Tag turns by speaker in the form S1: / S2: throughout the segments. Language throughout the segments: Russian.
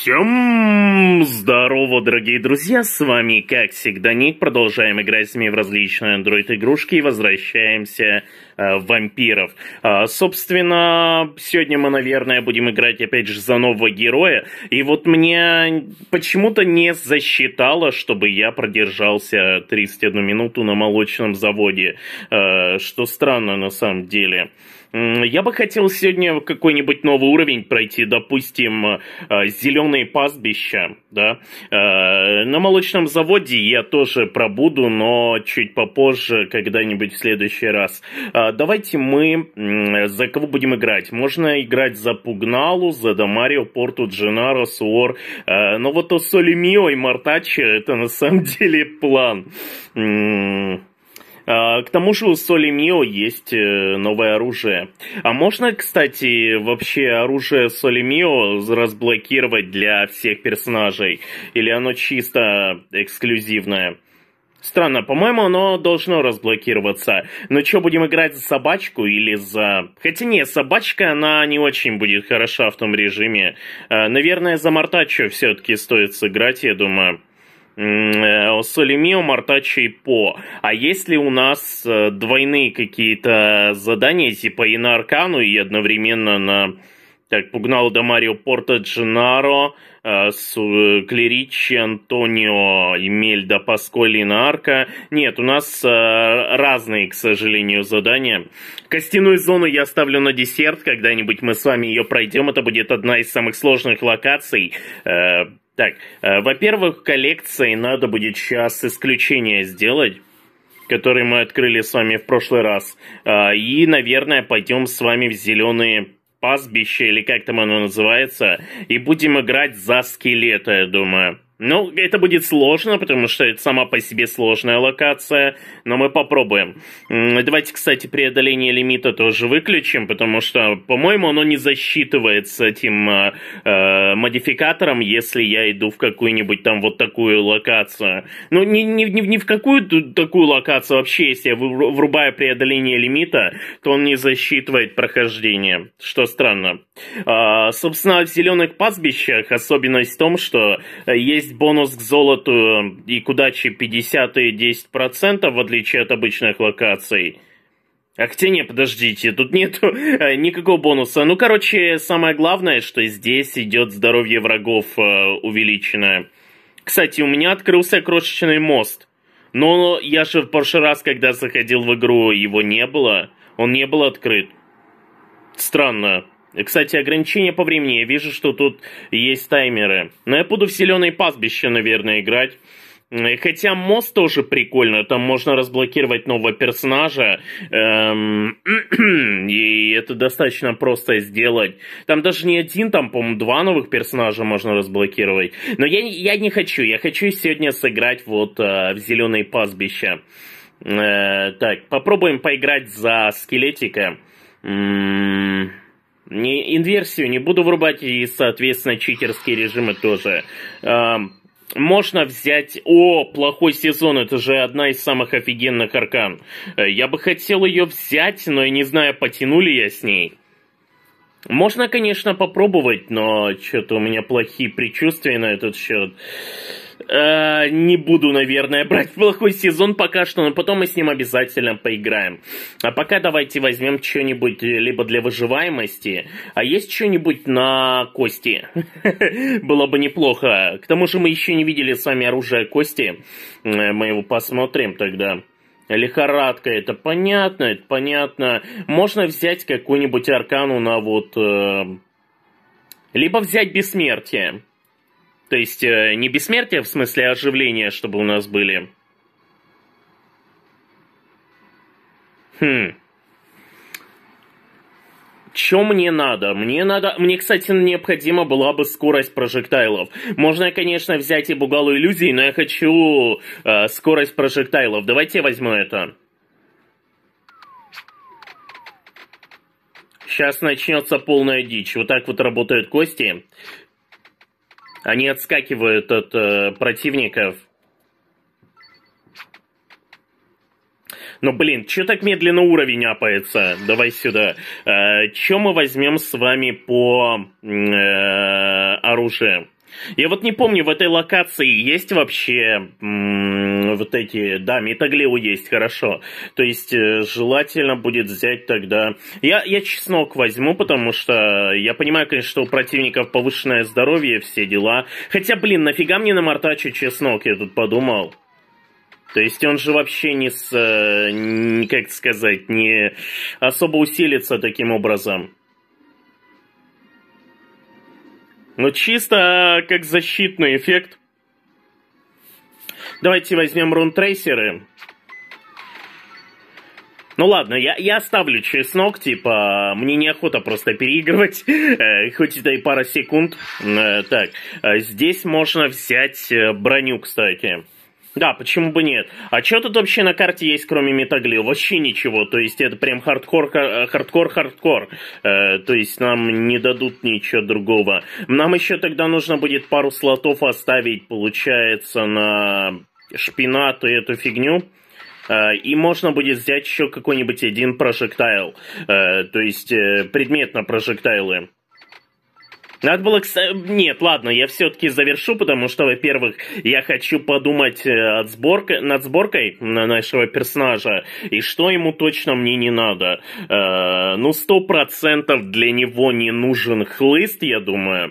S1: Всем здорово, дорогие друзья, с вами, как всегда, Ник. Продолжаем играть с ними в различные Android-игрушки и возвращаемся в вампиров. Собственно, сегодня мы, наверное, будем играть опять же за нового героя. И вот мне почему-то не засчитало, чтобы я продержался 31 минуту на молочном заводе. Что странно на самом деле. Я бы хотел сегодня какой-нибудь новый уровень пройти, допустим, зеленые пастбища, да. На молочном заводе я тоже пробуду, но чуть попозже, когда-нибудь в следующий раз. Давайте мы за кого будем играть? Можно играть за Пугналу, за Дамарио, Порту, Дженаро, Суор, но вот о Солимио и Мартаччо это на самом деле план. К тому же у Солимио есть новое оружие. А можно, кстати, вообще оружие Солимио разблокировать для всех персонажей? Или оно чисто эксклюзивное? Странно, по-моему, оно должно разблокироваться. Но что, будем играть за собачку или за... Хотя не, собачка, она не очень будет хороша в том режиме. Наверное, за Мартаччо все-таки стоит сыграть, я думаю. Солимио, Мартаччо и По. А если у нас двойные какие-то задания, типа и на Аркану, и одновременно на... Так, Пугналу, Дамарио, Порто, Дженаро, Клеричи, Антонио, Имельда, Пасколи, Арка. Нет, у нас разные, к сожалению, задания. Костяную зону я оставлю на десерт, когда-нибудь мы с вами ее пройдем. Это будет одна из самых сложных локаций. Так, во-первых, в коллекции надо будет сейчас исключение сделать, которые мы открыли с вами в прошлый раз. И, наверное, пойдем с вами в зеленые пастбища, или как там оно называется, и будем играть за скелета, я думаю. Ну, это будет сложно, потому что это сама по себе сложная локация, но мы попробуем. Давайте, кстати, преодоление лимита тоже выключим, потому что, по-моему, оно не засчитывается этим модификатором, если я иду в какую-нибудь там вот такую локацию. Ну, не в какую-то такую локацию вообще, если я врубаю преодоление лимита, то он не засчитывает прохождение, что странно. Собственно, в зеленых пастбищах особенность в том, что есть бонус к золоту и к удаче 50 и 10%, в отличие от обычных локаций. А хотя не, подождите, тут нету никакого бонуса. Ну, короче, самое главное, что здесь идет здоровье врагов увеличенное. Кстати, у меня открылся крошечный мост. Но я же в прошлый раз, когда заходил в игру, его не было. Он не был открыт. Странно. Кстати, ограничения по времени. Я вижу, что тут есть таймеры. Но я буду в зеленые пастбища, наверное, играть. Хотя мост тоже прикольно. Там можно разблокировать нового персонажа. И это достаточно просто сделать. Там даже не один, там, по-моему, 2 новых персонажа можно разблокировать. Но я не хочу. Я хочу сегодня сыграть вот в зеленые пастбища. Так, попробуем поиграть за скелетика. Инверсию не буду врубать, и, соответственно, читерские режимы тоже. Можно взять... О, плохой сезон, это же одна из самых офигенных аркан. Я бы хотел ее взять, но я не знаю, потянули я с ней. Можно, конечно, попробовать, но что-то у меня плохие предчувствия на этот счет. Не буду, наверное, брать плохой сезон пока что, но потом мы с ним обязательно поиграем. А пока давайте возьмем что-нибудь либо для выживаемости, а есть что-нибудь на кости? Было бы неплохо. К тому же мы еще не видели с вами оружие кости. Мы его посмотрим тогда. Лихорадка, это понятно, это понятно. Можно взять какую-нибудь аркану на вот... Либо взять бессмертие. То есть не бессмертие в смысле оживления, чтобы у нас были. Чё мне надо? Мне, кстати, необходима была бы скорость прожектайлов. Можно, конечно, взять и бугалу иллюзий, но я хочу скорость прожектайлов. Давайте я возьму это. Сейчас начнется полная дичь. Вот так вот работают кости. Они отскакивают от противников. Но, блин, чё так медленно уровень апается? Давай сюда. Чё мы возьмем с вами по оружию? Я вот не помню, в этой локации есть вообще вот эти... Да, метаглиу есть, хорошо. То есть желательно будет взять тогда... Я чеснок возьму, потому что я понимаю, конечно, что у противников повышенное здоровье, все дела. Хотя, блин, нафига мне намортачить чеснок, я тут подумал. То есть он же вообще как сказать, не особо усилится таким образом. Ну, чисто как защитный эффект. Давайте возьмем рунтрейсеры. Ну ладно, я оставлю чеснок, типа, мне неохота просто переигрывать, хоть это и пара секунд. Так, здесь можно взять броню, кстати. Да, почему бы нет? А что тут вообще на карте есть, кроме метаглиу? Вообще ничего, то есть это прям хардкор. То есть нам не дадут ничего другого. Нам еще тогда нужно будет пару слотов оставить, получается, на шпинат и эту фигню. И можно будет взять еще какой-нибудь один прожектайл. То есть предмет на прожектайлы. Надо было... Нет, ладно, я все-таки завершу, потому что, во-первых, я хочу подумать над сборкой нашего персонажа, и что ему точно мне не надо. Ну, 100% для него не нужен хлыст, я думаю.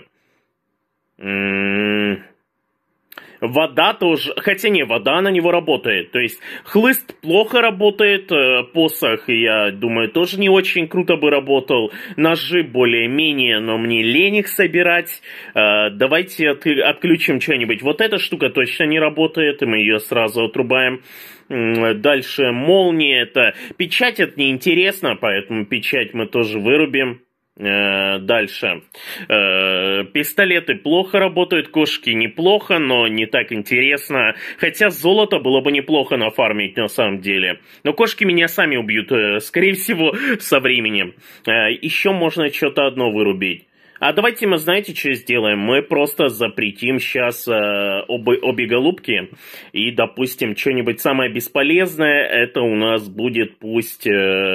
S1: Вода тоже... Хотя не, вода на него работает. То есть хлыст плохо работает, посох, я думаю, тоже не очень круто бы работал. Ножи более-менее, но мне лень их собирать. Давайте отключим что-нибудь. Вот эта штука точно не работает, и мы ее сразу отрубаем. Дальше молния, это... Печать это неинтересно, поэтому печать мы тоже вырубим. Дальше. Пистолеты плохо работают, кошки неплохо, но не так интересно. Хотя золото было бы неплохо нафармить на самом деле. Но кошки меня сами убьют, скорее всего, со временем. Еще можно что-то одно вырубить. А давайте мы, знаете, что сделаем? Мы просто запретим сейчас обе голубки. И, допустим, что-нибудь самое бесполезное, это у нас будет пусть...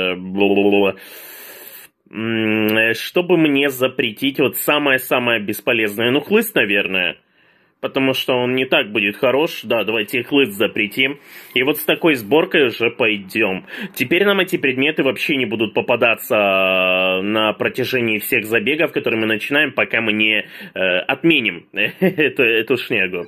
S1: Чтобы мне запретить вот самое-самое бесполезное. Ну, хлыст, наверное. Потому что он не так будет хорош. Да, давайте хлыст запретим. И вот с такой сборкой уже пойдем. Теперь нам эти предметы вообще не будут попадаться на протяжении всех забегов, которые мы начинаем, пока мы не отменим эту шнягу.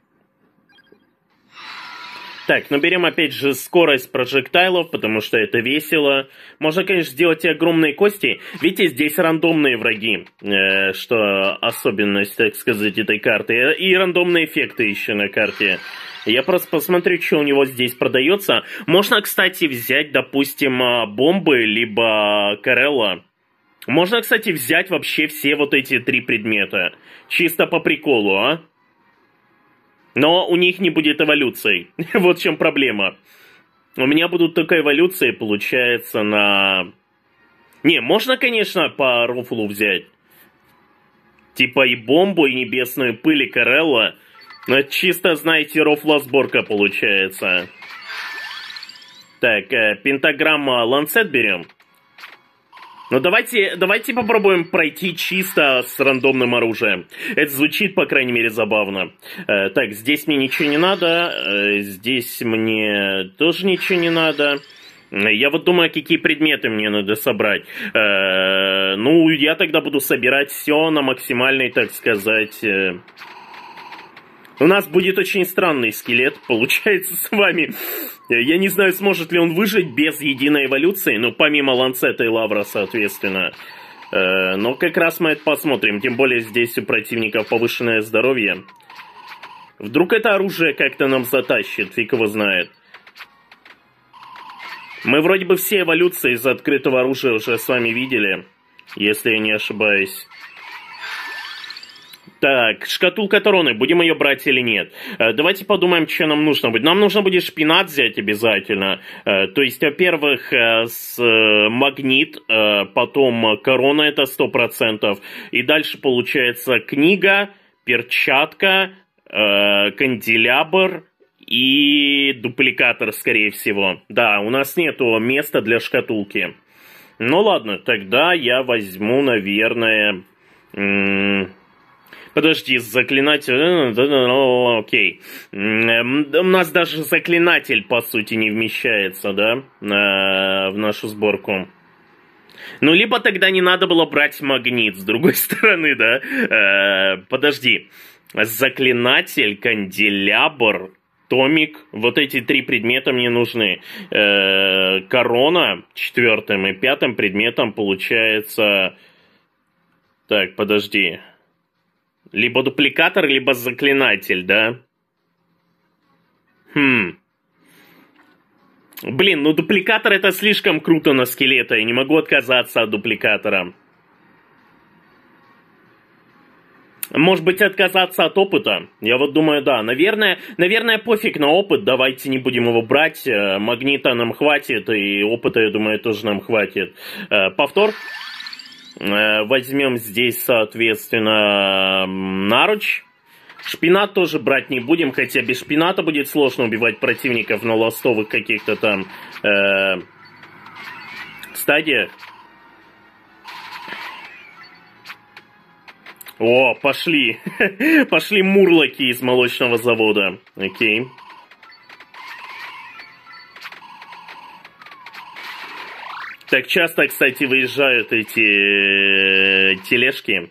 S1: Так, ну берем опять же скорость прожектайлов, потому что это весело. Можно, конечно, сделать и огромные кости. Видите, здесь рандомные враги, что особенность, так сказать, этой карты. И рандомные эффекты еще на карте. Я просто посмотрю, что у него здесь продается. Можно, кстати, взять, допустим, бомбы, либо Карелла. Можно, кстати, взять вообще все вот эти 3 предмета. Чисто по приколу, а? Но у них не будет эволюции. Вот в чем проблема. У меня будут только эволюции, получается, на... Не, можно, конечно, по рофлу взять. Типа и бомбу, и небесную пыль, и Карелла. Но это чисто, знаете, рофла сборка получается. Так, пентаграмма ланцет берем. Ну давайте попробуем пройти чисто с рандомным оружием. Это звучит, по крайней мере, забавно. Так, здесь мне ничего не надо. Здесь мне тоже ничего не надо. Я вот думаю, какие предметы мне надо собрать. Ну, я тогда буду собирать все на максимальной, так сказать... У нас будет очень странный скелет, получается, с вами. Я не знаю, сможет ли он выжить без единой эволюции, ну, помимо ланцета и лавра, соответственно. Но как раз мы это посмотрим, тем более здесь у противников повышенное здоровье. Вдруг это оружие как-то нам затащит, фиг его знает. Мы вроде бы все эволюции из открытого оружия уже с вами видели, если я не ошибаюсь. Так, шкатулка Тороны, будем ее брать или нет? Давайте подумаем, что нам нужно будет. Нам нужно будет шпинат взять обязательно. То есть, во-первых, магнит, потом корона, это 100%. И дальше получается книга, перчатка, канделябр и дупликатор, скорее всего. Да, у нас нету места для шкатулки. Ну ладно, тогда я возьму, наверное... Подожди, заклинатель... Окей. У нас даже заклинатель, по сути, не вмещается, да? В нашу сборку. Ну, либо тогда не надо было брать магнит, с другой стороны, да? Подожди. Заклинатель, канделябр, томик. Вот эти 3 предмета мне нужны. Корона 4-м и 5-м предметом получается... Так, подожди. Либо дупликатор, либо заклинатель, да? Блин, ну дупликатор это слишком круто на скелета. Я не могу отказаться от дупликатора. Может быть, отказаться от опыта? Я вот думаю, да. Наверное, пофиг на опыт. Давайте не будем его брать. Магнита нам хватит, и опыта, я думаю, тоже нам хватит. Повтор. Возьмем здесь, соответственно, наруч. Шпинат тоже брать не будем, хотя без шпината будет сложно убивать противников на ластовых каких-то там стадиях. О, пошли. Пошли мурлоки из молочного завода. Окей. Так часто, кстати, выезжают эти тележки.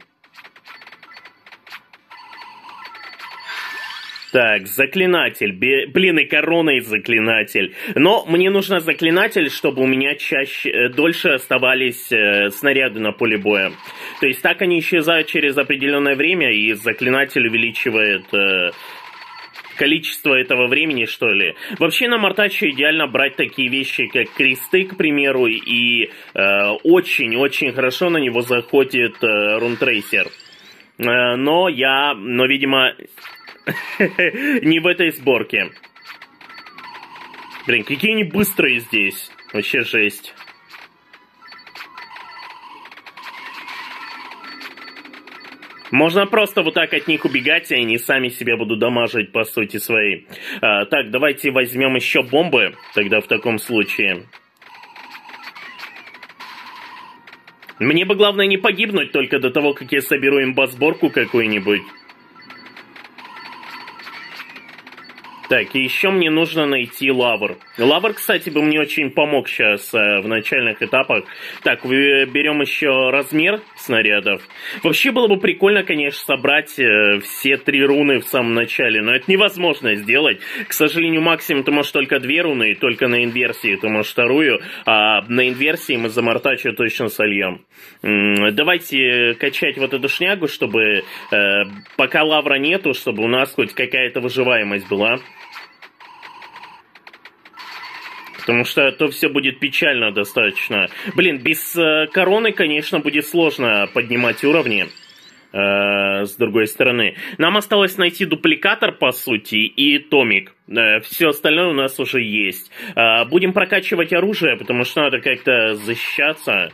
S1: Так, заклинатель. Блин, и корона и заклинатель. Но мне нужно заклинатель, чтобы у меня дольше оставались снаряды на поле боя. То есть так они исчезают через определенное время, и заклинатель увеличивает количество этого времени, что ли. Вообще на Мортаче идеально брать такие вещи, как кресты, к примеру, и очень-очень хорошо на него заходит рунтрейсер. Но, видимо, не в этой сборке. Блин, какие они быстрые здесь. Вообще жесть. Можно просто вот так от них убегать, и они сами себя будут дамажить по сути своей. Так, давайте возьмем еще бомбы, тогда в таком случае. Мне бы главное не погибнуть только до того, как я соберу имба-сборку какую-нибудь. Так, и еще мне нужно найти лавр. Лавр, кстати, бы мне очень помог сейчас в начальных этапах. Так, берем еще размер снарядов. Вообще было бы прикольно, конечно, собрать все 3 руны в самом начале, но это невозможно сделать. К сожалению, максимум ты можешь только 2 руны, и только на инверсии ты можешь 2, а на инверсии мы за Мортачу точно сольем. Давайте качать вот эту шнягу, чтобы пока лавра нету, чтобы у нас хоть какая-то выживаемость была. Потому что то все будет печально достаточно. Блин, без короны, конечно, будет сложно поднимать уровни. С другой стороны. Нам осталось найти дупликатор, по сути, и томик. Все остальное у нас уже есть. Будем прокачивать оружие, потому что надо как-то защищаться.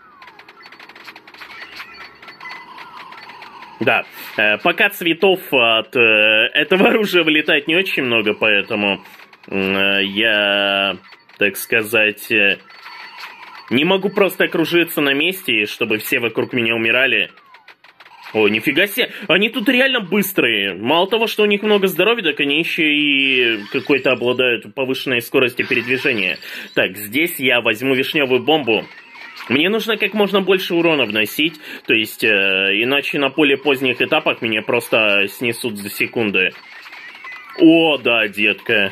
S1: Да, пока цветов от этого оружия вылетает не очень много, поэтому я, так сказать, не могу просто окружиться на месте, чтобы все вокруг меня умирали. О, нифига себе, они тут реально быстрые. Мало того, что у них много здоровья, так они еще и какой-то обладают повышенной скоростью передвижения. Так, здесь я возьму вишневую бомбу. Мне нужно как можно больше урона вносить, то есть, иначе на более поздних этапах меня просто снесут за секунды. О, да, детка.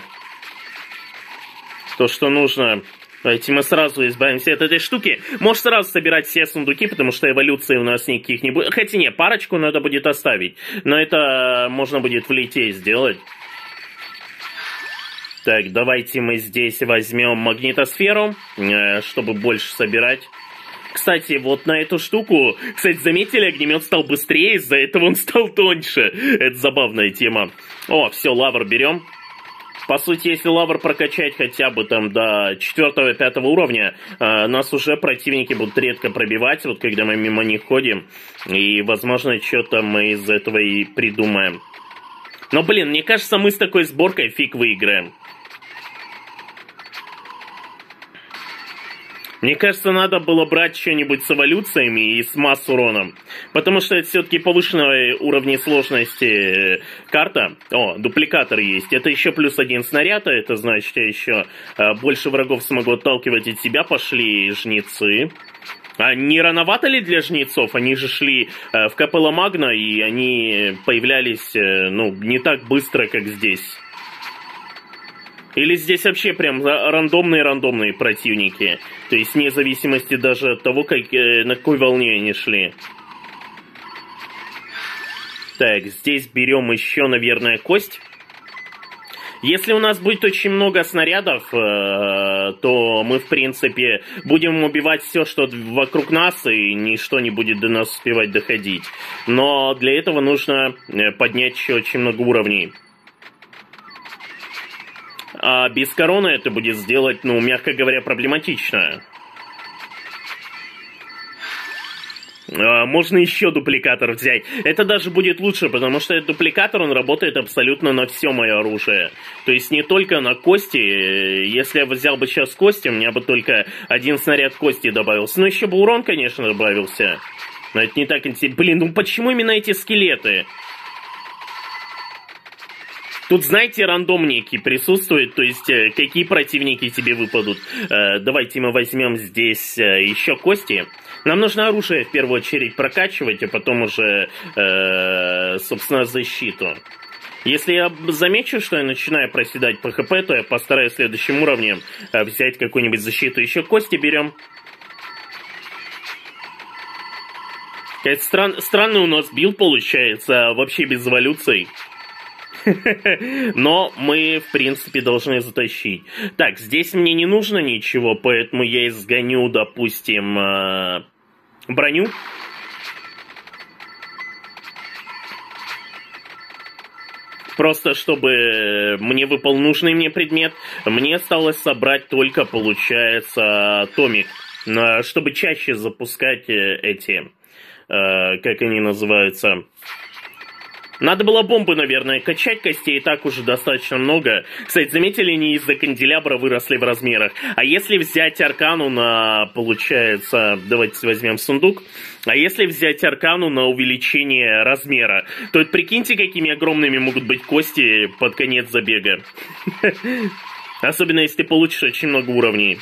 S1: То, что нужно. Давайте мы сразу избавимся от этой штуки. Можешь сразу собирать все сундуки, потому что эволюции у нас никаких не будет. Хотя не, парочку надо будет оставить. Но это можно будет в лите сделать. Так, давайте мы здесь возьмем магнитосферу, чтобы больше собирать. Кстати, вот на эту штуку, кстати, заметили, огнемет стал быстрее, из-за этого он стал тоньше. Это забавная тема. О, все, лавр берем. По сути, если лавр прокачать хотя бы там до 4-5 уровня, нас уже противники будут редко пробивать, вот когда мы мимо них ходим. И, возможно, что-то мы из этого и придумаем. Но, блин, мне кажется, мы с такой сборкой фиг выиграем. Мне кажется, надо было брать что-нибудь с эволюциями и с масс уроном. Потому что это все-таки повышенного уровня сложности карта. О, дупликатор есть. Это еще плюс 1 снаряд, а это значит, я еще больше врагов смогу отталкивать от себя. Пошли жнецы. А не рановато ли для жнецов? Они же шли в Капелла Магна, и они появлялись, ну, не так быстро, как здесь. Или здесь вообще прям рандомные противники. То есть вне зависимости даже от того, на какой волне они шли. Так, здесь берем еще, наверное, кость. Если у нас будет очень много снарядов, то мы, в принципе, будем убивать все, что вокруг нас, и ничто не будет до нас успевать доходить. Но для этого нужно поднять еще очень много уровней. А без короны это будет сделать, ну, мягко говоря, проблематично. Можно еще дупликатор взять. Это даже будет лучше, потому что этот дупликатор, он работает абсолютно на все мое оружие. То есть не только на кости. Если я взял бы сейчас кости, у меня бы только 1 снаряд кости добавился. Ну, еще бы урон, конечно, добавился. Но это не так интересно. Блин, ну почему именно эти скелеты? Тут, знаете, рандом некий присутствует, то есть какие противники тебе выпадут. Давайте мы возьмем здесь еще кости. Нам нужно оружие в первую очередь прокачивать, а потом уже, собственно, защиту. Если я замечу, что я начинаю проседать по ХП, то я постараюсь следующим уровнем взять какую-нибудь защиту. Еще кости берем. Странный у нас билд получается, вообще без эволюций. Но мы, в принципе, должны затащить. Так, здесь мне не нужно ничего, поэтому я изгоню, допустим, броню. Просто чтобы мне выпал нужный мне предмет, мне осталось собрать только, получается, томик. Чтобы чаще запускать эти, как они называются... Надо было бомбы, наверное, качать, костей и так уже достаточно много. Кстати, заметили, они из-за канделябра выросли в размерах. А если взять аркану на, получается, давайте возьмем сундук. А если взять аркану на увеличение размера, то это прикиньте, какими огромными могут быть кости под конец забега. Особенно, если ты получишь очень много уровней.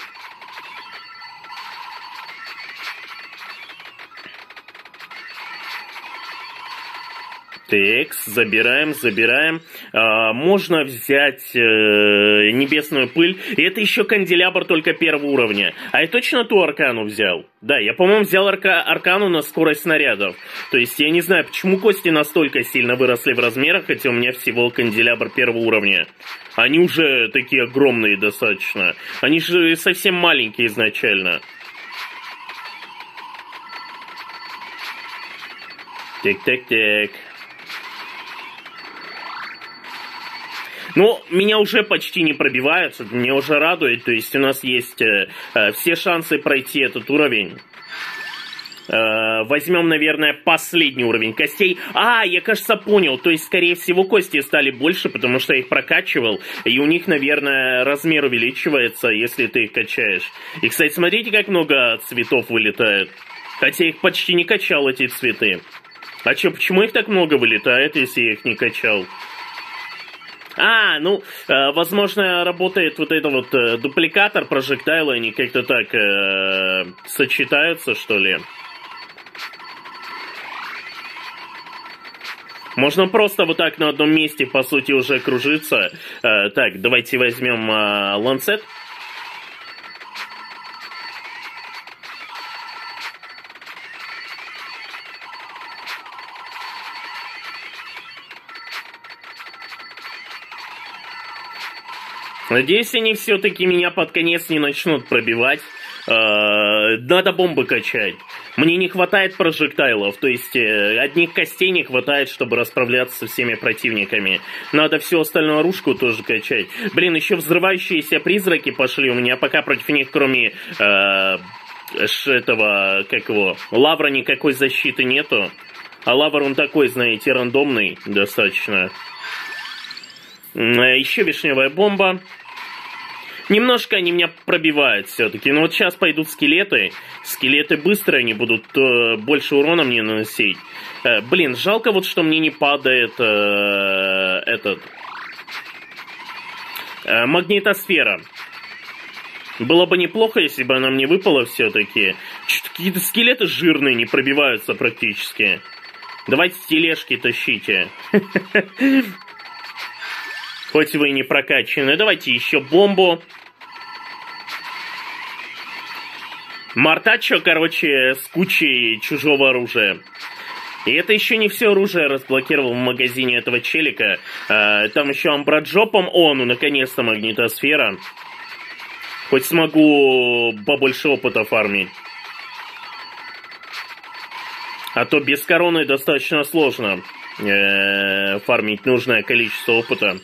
S1: Так, забираем. Можно взять небесную пыль. И это еще канделябр только 1-го уровня. А я точно ту аркану взял? Да, я, по-моему, взял аркану на скорость снарядов. То есть я не знаю, почему кости настолько сильно выросли в размерах, хотя у меня всего канделябр 1-го уровня. Они уже такие огромные достаточно. Они же совсем маленькие изначально. Так. Ну, меня уже почти не пробивают, что меня уже радует. То есть у нас есть все шансы пройти этот уровень. Возьмем, наверное, последний уровень костей. Я, кажется, понял. То есть, скорее всего, кости стали больше, потому что я их прокачивал. И у них, наверное, размер увеличивается, если ты их качаешь. И, кстати, смотрите, как много цветов вылетает. Хотя я их почти не качал, эти цветы. А чё, почему их так много вылетает, если я их не качал? Возможно, работает вот это вот дупликатор, прожектайлы, они как-то так сочетаются, что ли. Можно просто вот так на одном месте, по сути, уже кружиться. Так, давайте возьмем ланцет. Надеюсь, они все-таки меня под конец не начнут пробивать. Надо бомбы качать. Мне не хватает прожектайлов, то есть одних костей не хватает, чтобы расправляться со всеми противниками. Надо всю остальную оружку тоже качать. Блин, еще взрывающиеся призраки пошли у меня, пока против них, кроме лавра никакой защиты нету. А лавр он такой, знаете, рандомный достаточно. Еще вишневая бомба. Немножко они меня пробивают все-таки. Но вот сейчас пойдут скелеты. Скелеты быстро, они будут больше урона мне наносить. Блин, жалко вот, что мне не падает магнитосфера. Было бы неплохо, если бы она мне выпала все-таки. Какие-то скелеты жирные не пробиваются практически. Давайте тележки тащите. Хоть вы и не прокачаны. Давайте еще бомбу. Мартачо, короче, с кучей чужого оружия. И это еще не все оружие разблокировал в магазине этого челика. Там еще амбраджопом. О, ну наконец-то магнитосфера. Хоть смогу побольше опыта фармить. А то без короны достаточно сложно фармить нужное количество опыта.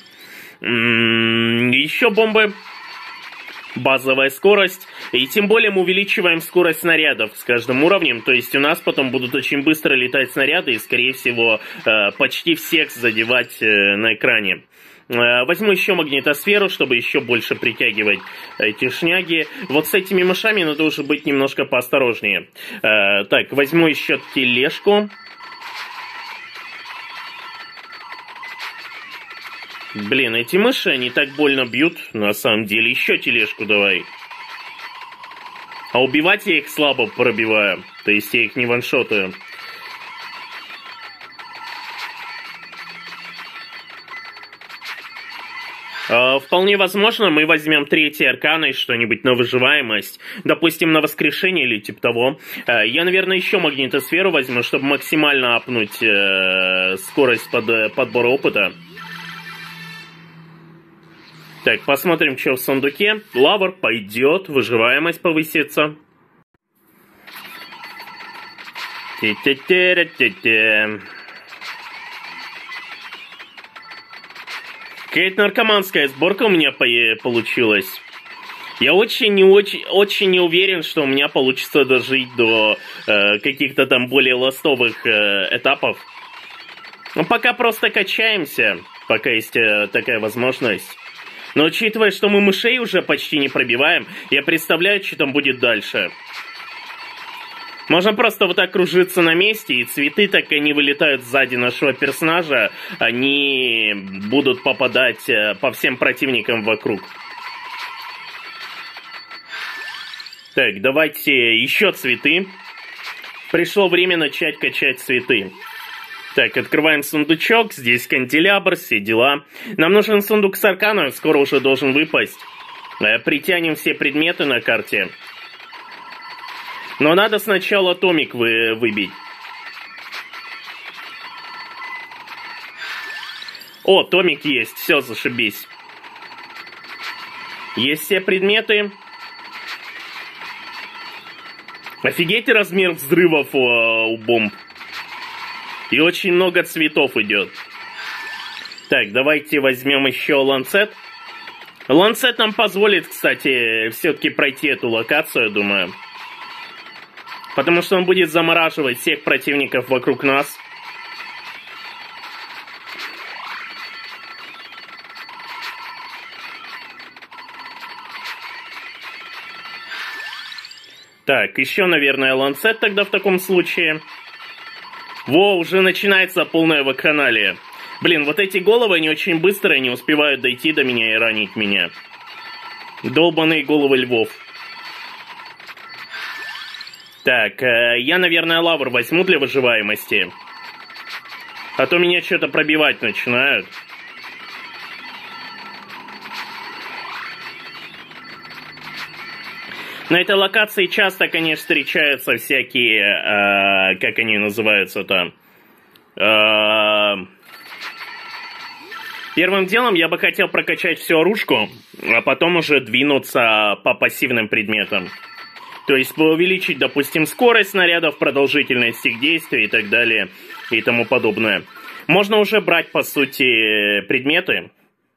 S1: Еще бомбы. Базовая скорость. И тем более мы увеличиваем скорость снарядов с каждым уровнем. То есть у нас потом будут очень быстро летать снаряды и, скорее всего, почти всех задевать на экране. Возьму еще магнитосферу, чтобы еще больше притягивать эти шняги. Вот с этими мышами надо уже быть немножко поосторожнее. Так, возьму еще тележку. Блин, эти мыши, они так больно бьют, на самом деле. Еще тележку давай. А убивать я их слабо пробиваю. То есть я их не ваншотаю. Вполне возможно, мы возьмем третий аркан и что-нибудь на выживаемость. Допустим, на воскрешение или типа того. Я, наверное, еще магнитосферу возьму, чтобы максимально апнуть скорость подбора опыта. Так, посмотрим, что в сундуке. Лавр пойдет, выживаемость повысится. Какая-то наркоманская сборка у меня получилась. Я очень не уверен, что у меня получится дожить до каких-то там более ластовых этапов. Но пока просто качаемся, пока есть такая возможность. Но учитывая, что мы мышей уже почти не пробиваем, я представляю, что там будет дальше. Можно просто вот так кружиться на месте, и цветы, так они вылетают сзади нашего персонажа, они будут попадать по всем противникам вокруг. Так, давайте еще цветы. Пришло время начать качать цветы. Так, открываем сундучок, здесь канделябр, все дела. Нам нужен сундук с арканом, скоро уже должен выпасть. Притянем все предметы на карте. Но надо сначала томик выбить. О, томик есть, все, зашибись. Есть все предметы. Офигеть размер взрывов у бомб. И очень много цветов идет. Так, давайте возьмем еще ланцет. Ланцет нам позволит, кстати, все-таки пройти эту локацию, я думаю. Потому что он будет замораживать всех противников вокруг нас. Так, еще, наверное, ланцет тогда в таком случае. Во, уже начинается полная вакханалия. Блин, вот эти головы, они очень быстро не успевают дойти до меня и ранить меня. Долбаные головы львов. Так, я, наверное, лавр возьму для выживаемости. А то меня что-то пробивать начинают. На этой локации часто, конечно, встречаются всякие, как они называются-то? Первым делом я бы хотел прокачать всю оружку, а потом уже двинуться по пассивным предметам. То есть увеличить, допустим, скорость снарядов, продолжительность их действий и так далее, и тому подобное. Можно уже брать, по сути, предметы.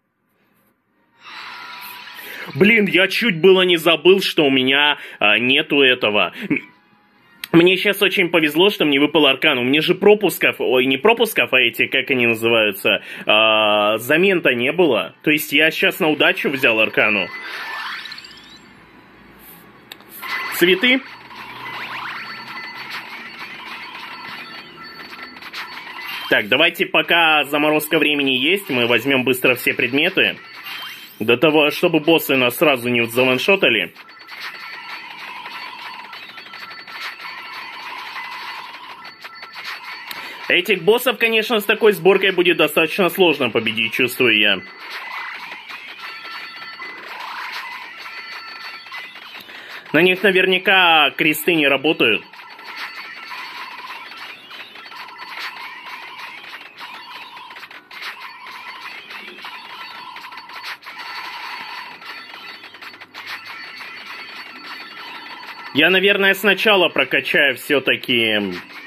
S1: Блин, я чуть было не забыл, что у меня нету этого. Мне сейчас очень повезло, что мне выпал аркан. У меня же пропусков, ой, не пропусков, а эти, как они называются, замен-то не было. То есть я сейчас на удачу взял аркану. цветы. Так, давайте, пока заморозка времени есть, мы возьмем быстро все предметы. До того, чтобы боссы нас сразу не заваншотали. Этих боссов, конечно, с такой сборкой будет достаточно сложно победить, чувствую я. На них наверняка кресты не работают. Я, наверное, сначала прокачаю все-таки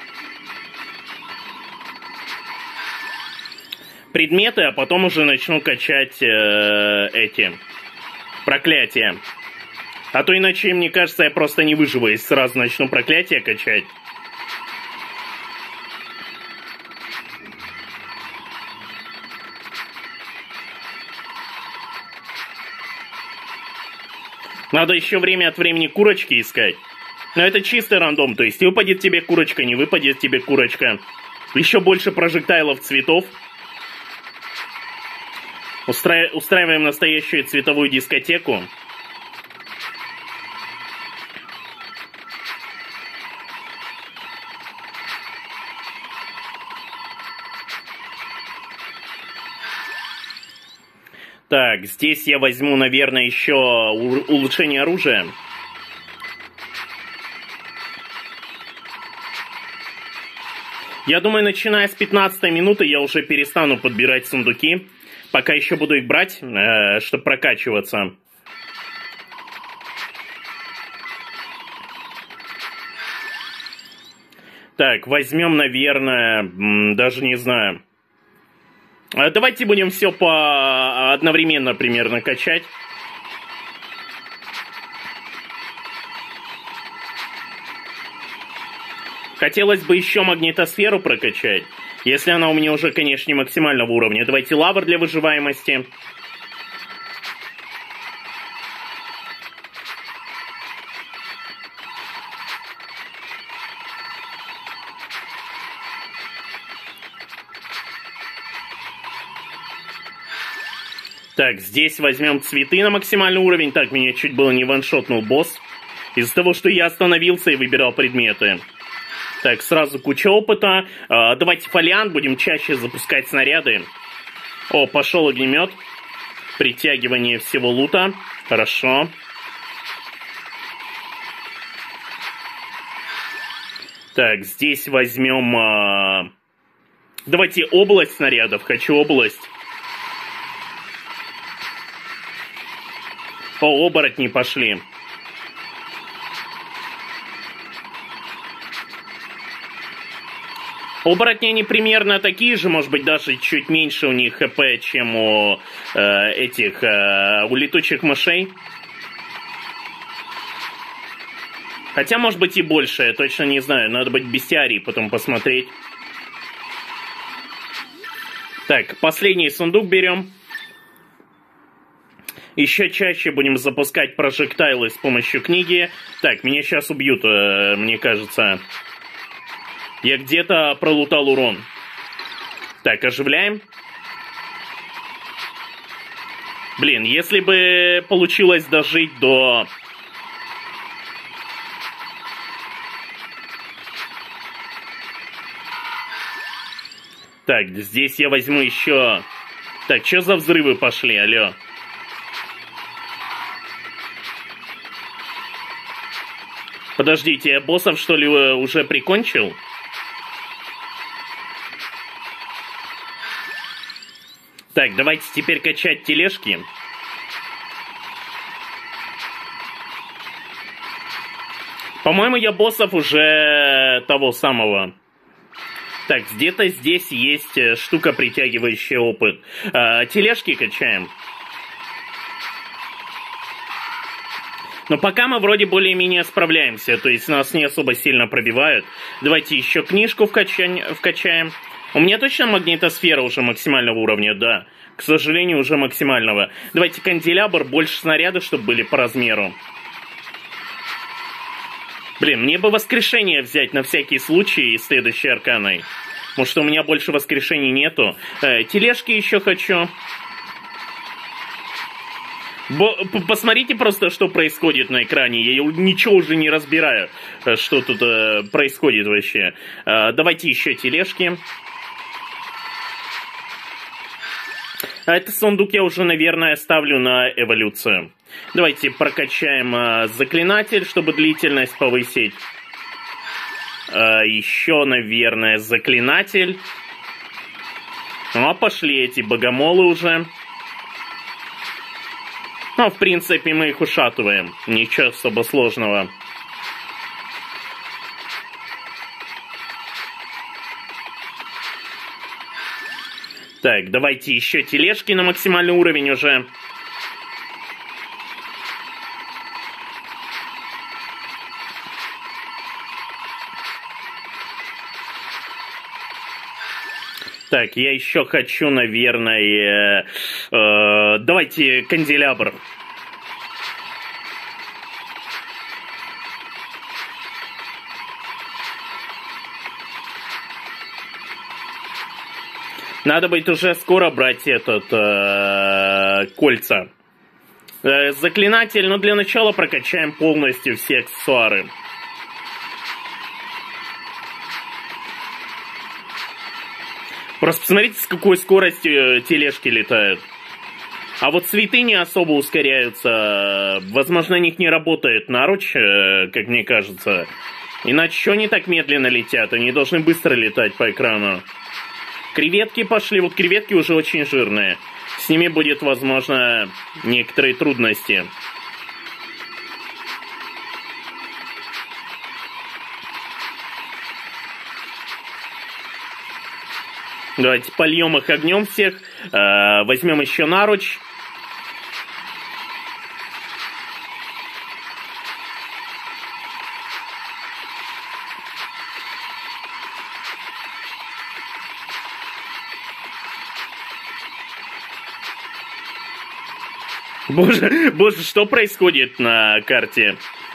S1: предметы, а потом уже начну качать эти проклятия. А то иначе, мне кажется, я просто не выживу, если сразу начну проклятия качать. Надо еще время от времени курочки искать. Но это чистый рандом, то есть выпадет тебе курочка, не выпадет тебе курочка. Еще больше прожектайлов цветов. Устраиваем настоящую цветовую дискотеку. Так, здесь я возьму, наверное, еще улучшение оружия. Я думаю, начиная с 15 минуты я уже перестану подбирать сундуки. Пока еще буду их брать, чтобы прокачиваться. Так, возьмем, наверное, даже не знаю. Давайте будем все по одновременно примерно качать. Хотелось бы еще магнитосферу прокачать. Если она у меня уже, конечно, не максимального уровня. Давайте лавр для выживаемости. Так, здесь возьмем цветы на максимальный уровень. Так, меня чуть было не ваншотнул босс. Из-за того, что я остановился и выбирал предметы. Так, сразу куча опыта. Давайте фолиант, будем чаще запускать снаряды. О, пошел огнемет. Притягивание всего лута. Хорошо. Так, здесь возьмем... Давайте область снарядов. Хочу область. О, оборотни пошли. Оборотни они примерно такие же, может быть, даже чуть меньше у них хп, чем у у летучих мышей. Хотя, может быть, и больше, я точно не знаю. Надо быть бестиарией, потом посмотреть. Так, последний сундук берем. Еще чаще будем запускать прожектайлы с помощью книги. Так, меня сейчас убьют, мне кажется. Я где-то пролутал урон. Так, оживляем. Блин, если бы получилось дожить до... Так, здесь я возьму еще... Так, что за взрывы пошли, алло? Подождите, я боссов, что ли, уже прикончил? Так, давайте теперь качать тележки. По-моему, я боссов уже того самого. Так, где-то здесь есть штука, притягивающая опыт. Тележки качаем. Но пока мы вроде более-менее справляемся, то есть нас не особо сильно пробивают. Давайте еще книжку вкачаем. У меня точно магнитосфера уже максимального уровня, да. К сожалению, уже максимального. Давайте канделябр, больше снарядов, чтобы были по размеру. Блин, мне бы воскрешение взять на всякий случай из следующей арканой. Может, у меня больше воскрешений нету. Тележки еще хочу. Посмотрите просто, что происходит на экране. Я ничего уже не разбираю, что тут происходит вообще. Давайте еще тележки. А этот сундук я уже, наверное, ставлю на эволюцию. Давайте прокачаем заклинатель, чтобы длительность повысить. Еще, наверное, заклинатель. Ну, а пошли эти богомолы уже. Ну, в принципе, мы их ушатываем. Ничего особо сложного. Так, давайте еще тележки на максимальный уровень уже. Так, я еще хочу, наверное... давайте канделябр. Надо будет уже скоро брать кольца. Заклинатель, но для начала прокачаем полностью все аксессуары. Просто посмотрите, с какой скоростью тележки летают. А вот цветы не особо ускоряются. Возможно, на них не работает наруч, как мне кажется. Иначе что они так медленно летят? Они должны быстро летать по экрану. Креветки пошли. Вот креветки уже очень жирные. С ними будет, возможно, некоторые трудности. Давайте польем их огнем всех. Возьмем еще наруч. Боже, что происходит на карте?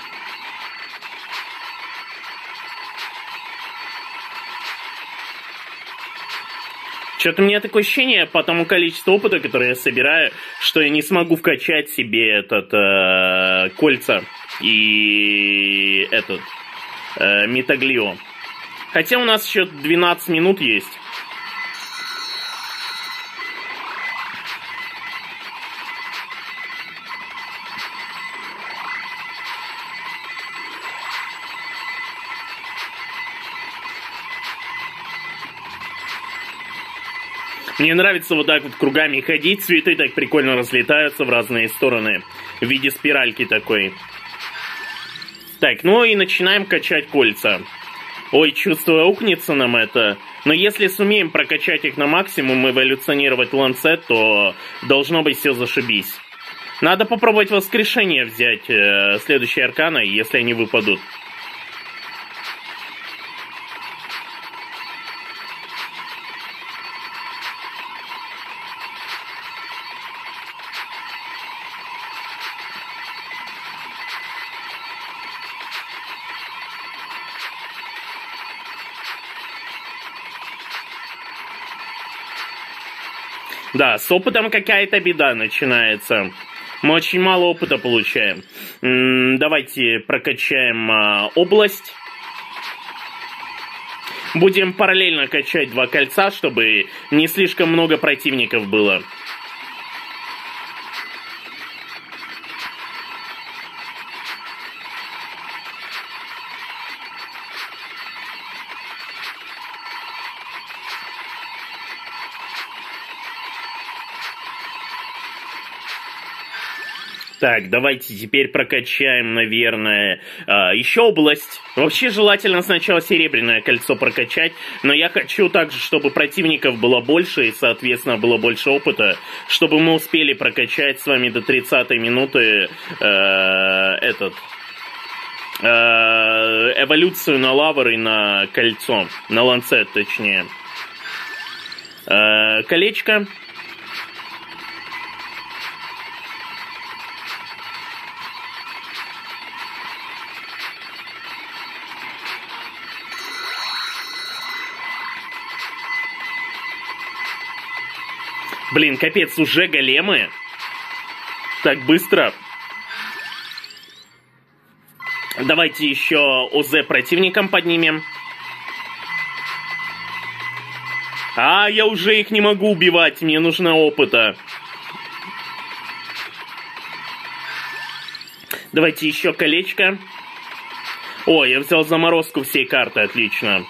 S1: Что-то у меня такое ощущение по тому количеству опыта, которое я собираю, что я не смогу вкачать себе кольца и метаглио. Хотя у нас еще 12 минут есть. Мне нравится вот так вот кругами ходить, цветы так прикольно разлетаются в разные стороны, в виде спиральки такой. Так, ну и начинаем качать кольца. Ой, чувствую, ухнется нам это. Но если сумеем прокачать их на максимум, эволюционировать ланцет, то должно быть все зашибись. Надо попробовать воскрешение взять следующей арканой, если они выпадут. Да, с опытом какая-то беда начинается. Мы очень мало опыта получаем. Давайте прокачаем область. Будем параллельно качать 2 кольца, чтобы не слишком много противников было. Так, давайте теперь прокачаем, наверное, еще область. Вообще желательно сначала серебряное кольцо прокачать, но я хочу также, чтобы противников было больше и, соответственно, было больше опыта, чтобы мы успели прокачать с вами до 30-й минуты эволюцию на лавр и на кольцо, на ланцет, точнее. Колечко. Блин, капец, уже големы? Так быстро. Давайте еще ОЗ противникам поднимем. А, я уже их не могу убивать, мне нужно опыта. Давайте еще колечко. О, я взял заморозку всей карты, отлично.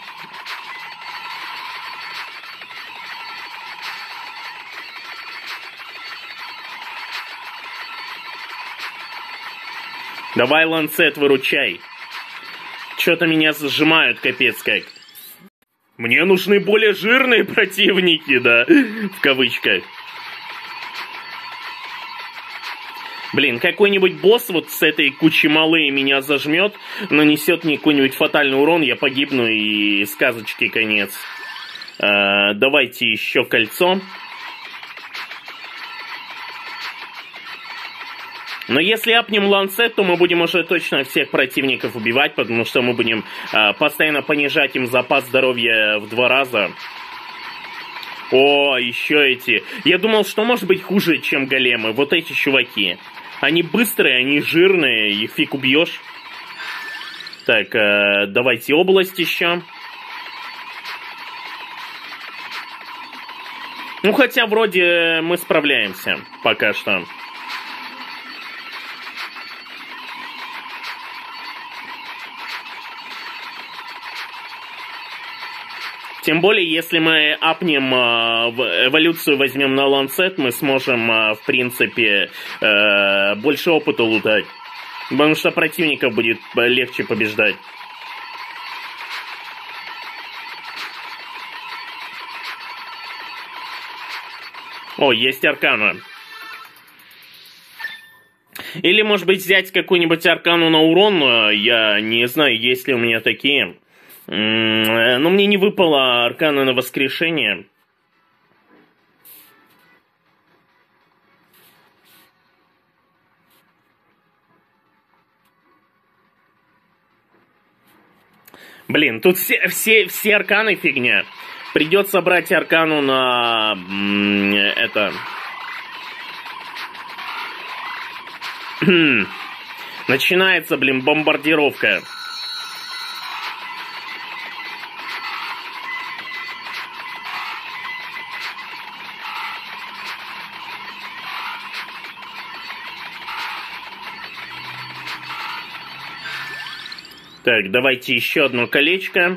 S1: Давай, Ланцет, выручай. Что-то меня зажимают, капец как. Мне нужны более жирные противники, да, в кавычках. Блин, какой-нибудь босс вот с этой кучей малы меня зажмет, нанесет мне какой-нибудь фатальный урон, я погибну и сказочки конец. Давайте еще кольцо. Но если апнем Ланцет, то мы будем уже точно всех противников убивать, потому что мы будем постоянно понижать им запас здоровья в 2 раза. О, еще эти. Я думал, что может быть хуже, чем големы. Вот эти чуваки. Они быстрые, они жирные, их фиг убьешь. Так, давайте область еще. Ну, хотя вроде мы справляемся пока что. Тем более, если мы апнем в эволюцию, возьмем на Ланцет, мы сможем, в принципе, больше опыта лутать. Потому что противников будет легче побеждать. О, есть аркана. Или, может быть, взять какую-нибудь аркану на урон. Я не знаю, есть ли у меня такие. Но мне не выпала аркана на воскрешение. Блин, тут все арканы фигня. Придется брать аркану на... это... Начинается, блин, бомбардировка. Так, давайте еще одно колечко.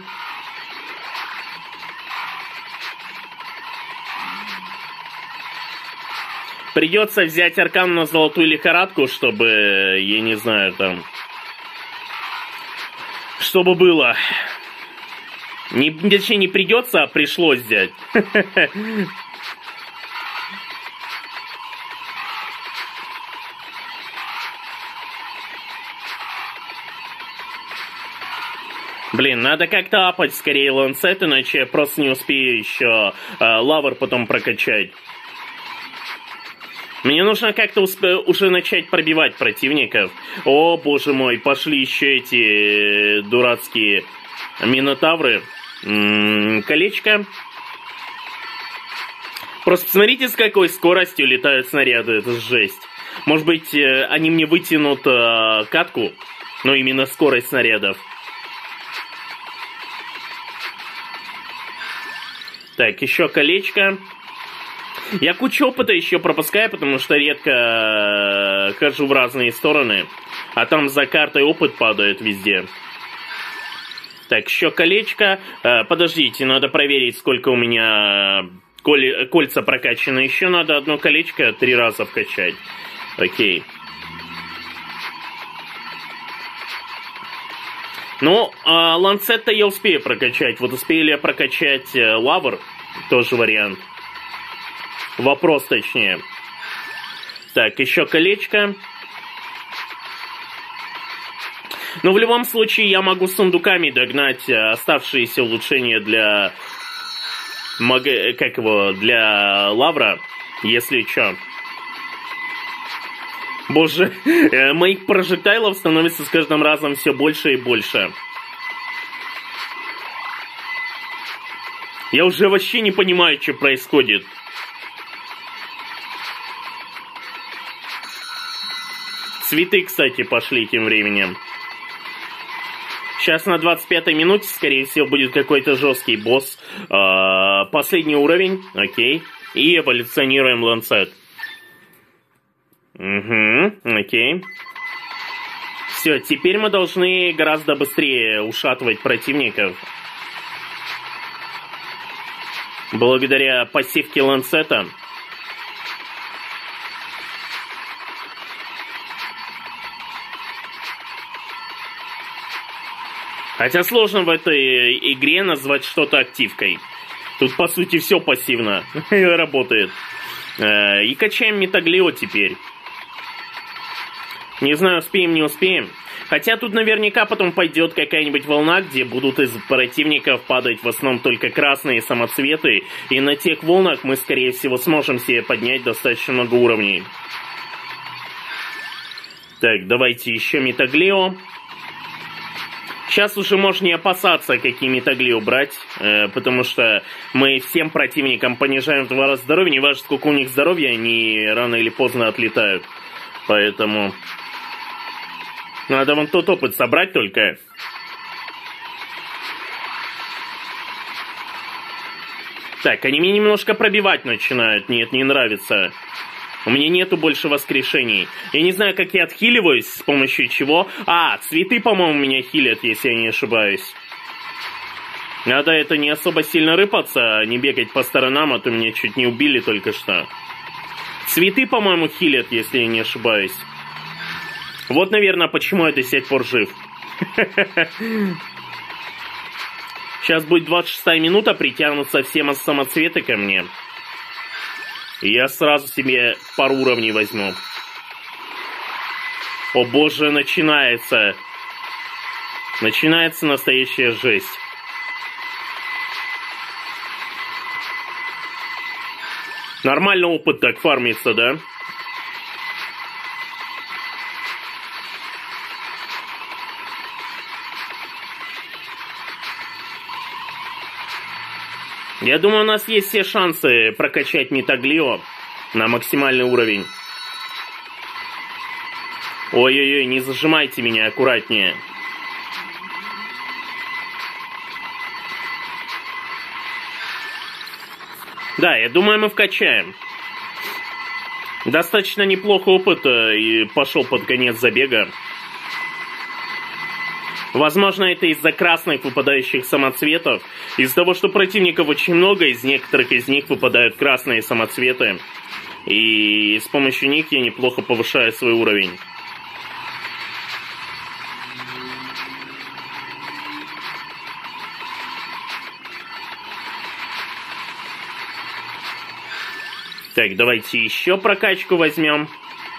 S1: Придется взять аркан на золотую лихорадку, чтобы, я не знаю, там... Чтобы было. Точнее, не придется, а пришлось взять. Блин, надо как-то апать скорее Ланцет, иначе я просто не успею еще лавр потом прокачать. Мне нужно как-то уже начать пробивать противников. О, боже мой, пошли еще эти дурацкие минотавры. Колечко. Просто посмотрите, с какой скоростью летают снаряды, это жесть. Может быть, они мне вытянут катку, но именно скорость снарядов. Так, еще колечко. Я кучу опыта еще пропускаю, потому что редко хожу в разные стороны. А там за картой опыт падает везде. Так, еще колечко. Подождите, надо проверить, сколько у меня кольца прокачаны. Еще надо одно колечко 3 раза вкачать. Окей. Ну, Ланцет-то я успею прокачать. Вот успею ли я прокачать лавр? Тоже вариант. Вопрос точнее. Так, еще колечко. Но в любом случае я могу с сундуками догнать оставшиеся улучшения для... Как его? Для лавра, если что. Боже, моих прожектайлов становится с каждым разом все больше и больше. Я уже вообще не понимаю, что происходит. Цветы, кстати, пошли тем временем. Сейчас на 25-й минуте, скорее всего, будет какой-то жесткий босс. Последний уровень, окей. И эволюционируем ланцет. Угу, окей. Все, теперь мы должны гораздо быстрее ушатывать противников. Благодаря пассивке ланцета. Хотя сложно в этой игре назвать что-то активкой. Тут, по сути, все пассивно работает. И качаем Метаглио теперь. Не знаю, успеем, не успеем. Хотя тут наверняка потом пойдет какая-нибудь волна, где будут из противников падать в основном только красные самоцветы. И на тех волнах мы, скорее всего, сможем себе поднять достаточно много уровней. Так, давайте еще Метаглио. Сейчас уже можно не опасаться, какие Метаглио брать, потому что мы всем противникам понижаем в 2 раза здоровье. Не важно, сколько у них здоровья, они рано или поздно отлетают. Поэтому надо вон тот опыт собрать только. Так, они меня немножко пробивать начинают. Нет, не нравится. У меня нету больше воскрешений. Я не знаю, как я отхиливаюсь, с помощью чего. Цветы, по-моему, меня хилят, если я не ошибаюсь. Надо это не особо сильно рыпаться, не бегать по сторонам, а то меня чуть не убили только что. Цветы, по-моему, хилят, если я не ошибаюсь. Вот, наверное, почему я до сих пор жив. Сейчас будет 26-я минута, притянутся все самоцветы ко мне. И я сразу себе пару уровней возьму. О боже, начинается. Начинается настоящая жесть. Нормально опыт так фармится, да? Я думаю, у нас есть все шансы прокачать Метаглио на максимальный уровень. Ой-ой-ой, не зажимайте меня, аккуратнее. Да, я думаю, мы вкачаем. Достаточно неплохо опыта и пошел под конец забега. Возможно, это из-за красных выпадающих самоцветов. Из-за того, что противников очень много, из некоторых из них выпадают красные самоцветы. И с помощью них я неплохо повышаю свой уровень. Так, давайте еще прокачку возьмем.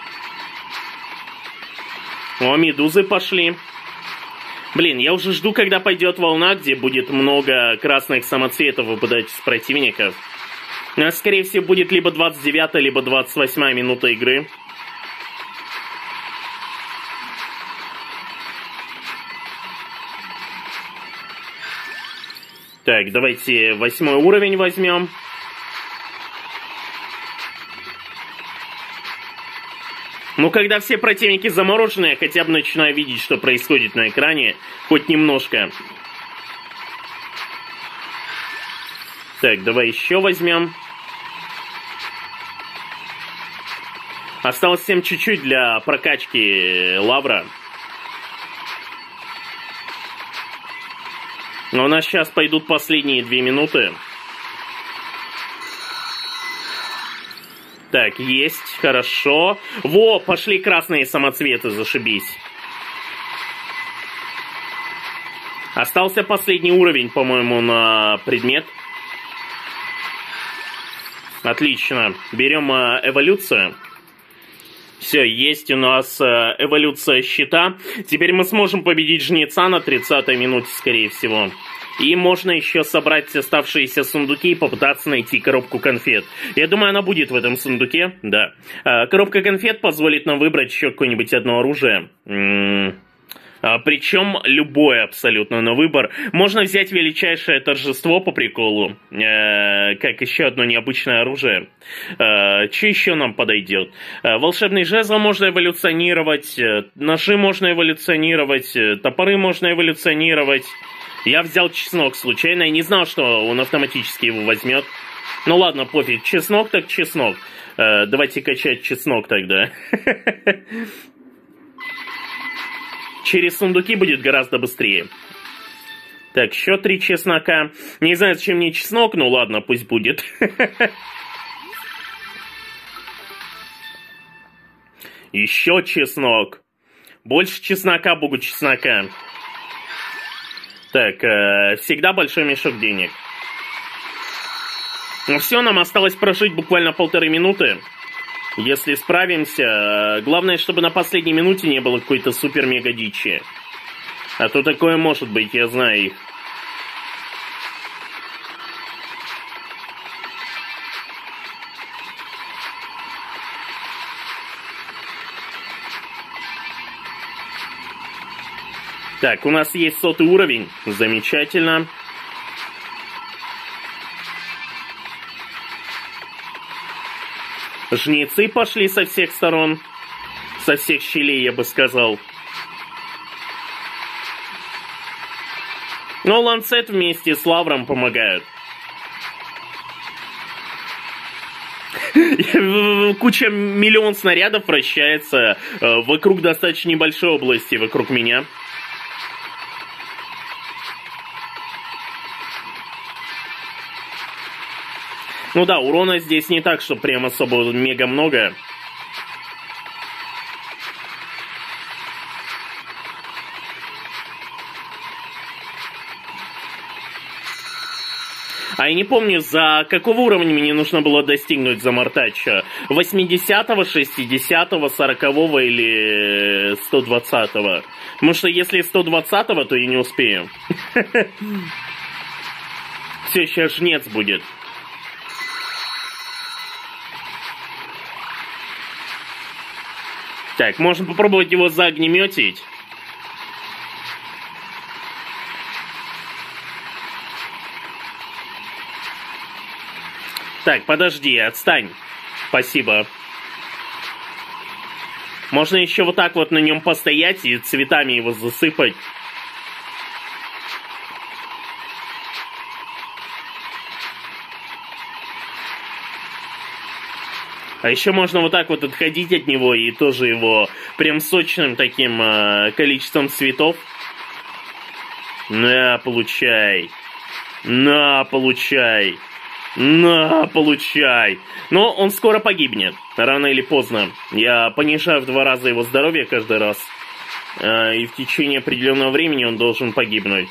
S1: О, медузы пошли. Блин, я уже жду, когда пойдет волна, где будет много красных самоцветов выпадать из противников. У нас, скорее всего, будет либо 29-я, либо 28-я минута игры. Так, давайте 8-й уровень возьмем. Ну, когда все противники заморожены, я хотя бы начинаю видеть, что происходит на экране. Хоть немножко. Так, давай еще возьмем. Осталось всем чуть-чуть для прокачки лавра. Но у нас сейчас пойдут последние 2 минуты. Так, есть, хорошо. Во, пошли красные самоцветы, зашибись. Остался последний уровень, по-моему, на предмет. Отлично. Берем эволюцию. Все, есть у нас эволюция щита. Теперь мы сможем победить жнеца на 30-й минуте, скорее всего. И можно еще собрать оставшиеся сундуки и попытаться найти коробку конфет. Я думаю, она будет в этом сундуке, да. Коробка конфет позволит нам выбрать еще какое-нибудь одно оружие. Причем любое абсолютно на выбор. Можно взять величайшее торжество по приколу, как еще одно необычное оружие. Что еще нам подойдет? Волшебный жезл можно эволюционировать, ножи можно эволюционировать, топоры можно эволюционировать. Я взял чеснок случайно и не знал, что он автоматически его возьмет. Ну ладно, пофиг, чеснок так чеснок. Давайте качать чеснок тогда. Через сундуки будет гораздо быстрее. Так, еще 3 чеснока. Не знаю, зачем мне чеснок, ну ладно, пусть будет. Еще чеснок. Больше чеснока, богу чеснока. Так, всегда большой мешок денег. Ну все, нам осталось прожить буквально 1,5 минуты. Если справимся, главное, чтобы на последней минуте не было какой-то супер-мега дичи. А то такое может быть, я знаю их. Так, у нас есть 100-й уровень. Замечательно. Жнецы пошли со всех сторон. Со всех щелей, я бы сказал. Но Ланцет вместе с Лавром помогают. Куча миллион снарядов вращается вокруг достаточно небольшой области, вокруг меня. Ну да, урона здесь не так, что прям особо мега много. А я не помню, за какого уровня мне нужно было достигнуть за Мартачо. 80-го, 60-го, 40-го или 120-го. Потому что если 120-го, то я не успею. Все, сейчас жнец будет. Так, можно попробовать его заогнеметить. Так, подожди, отстань. Спасибо. Можно еще вот так вот на нем постоять и цветами его засыпать. А еще можно вот так вот отходить от него и тоже его прям сочным таким количеством цветов. На, получай. На, получай. На, получай. Но он скоро погибнет, рано или поздно. Я понижаю в 2 раза его здоровье каждый раз. И в течение определенного времени он должен погибнуть.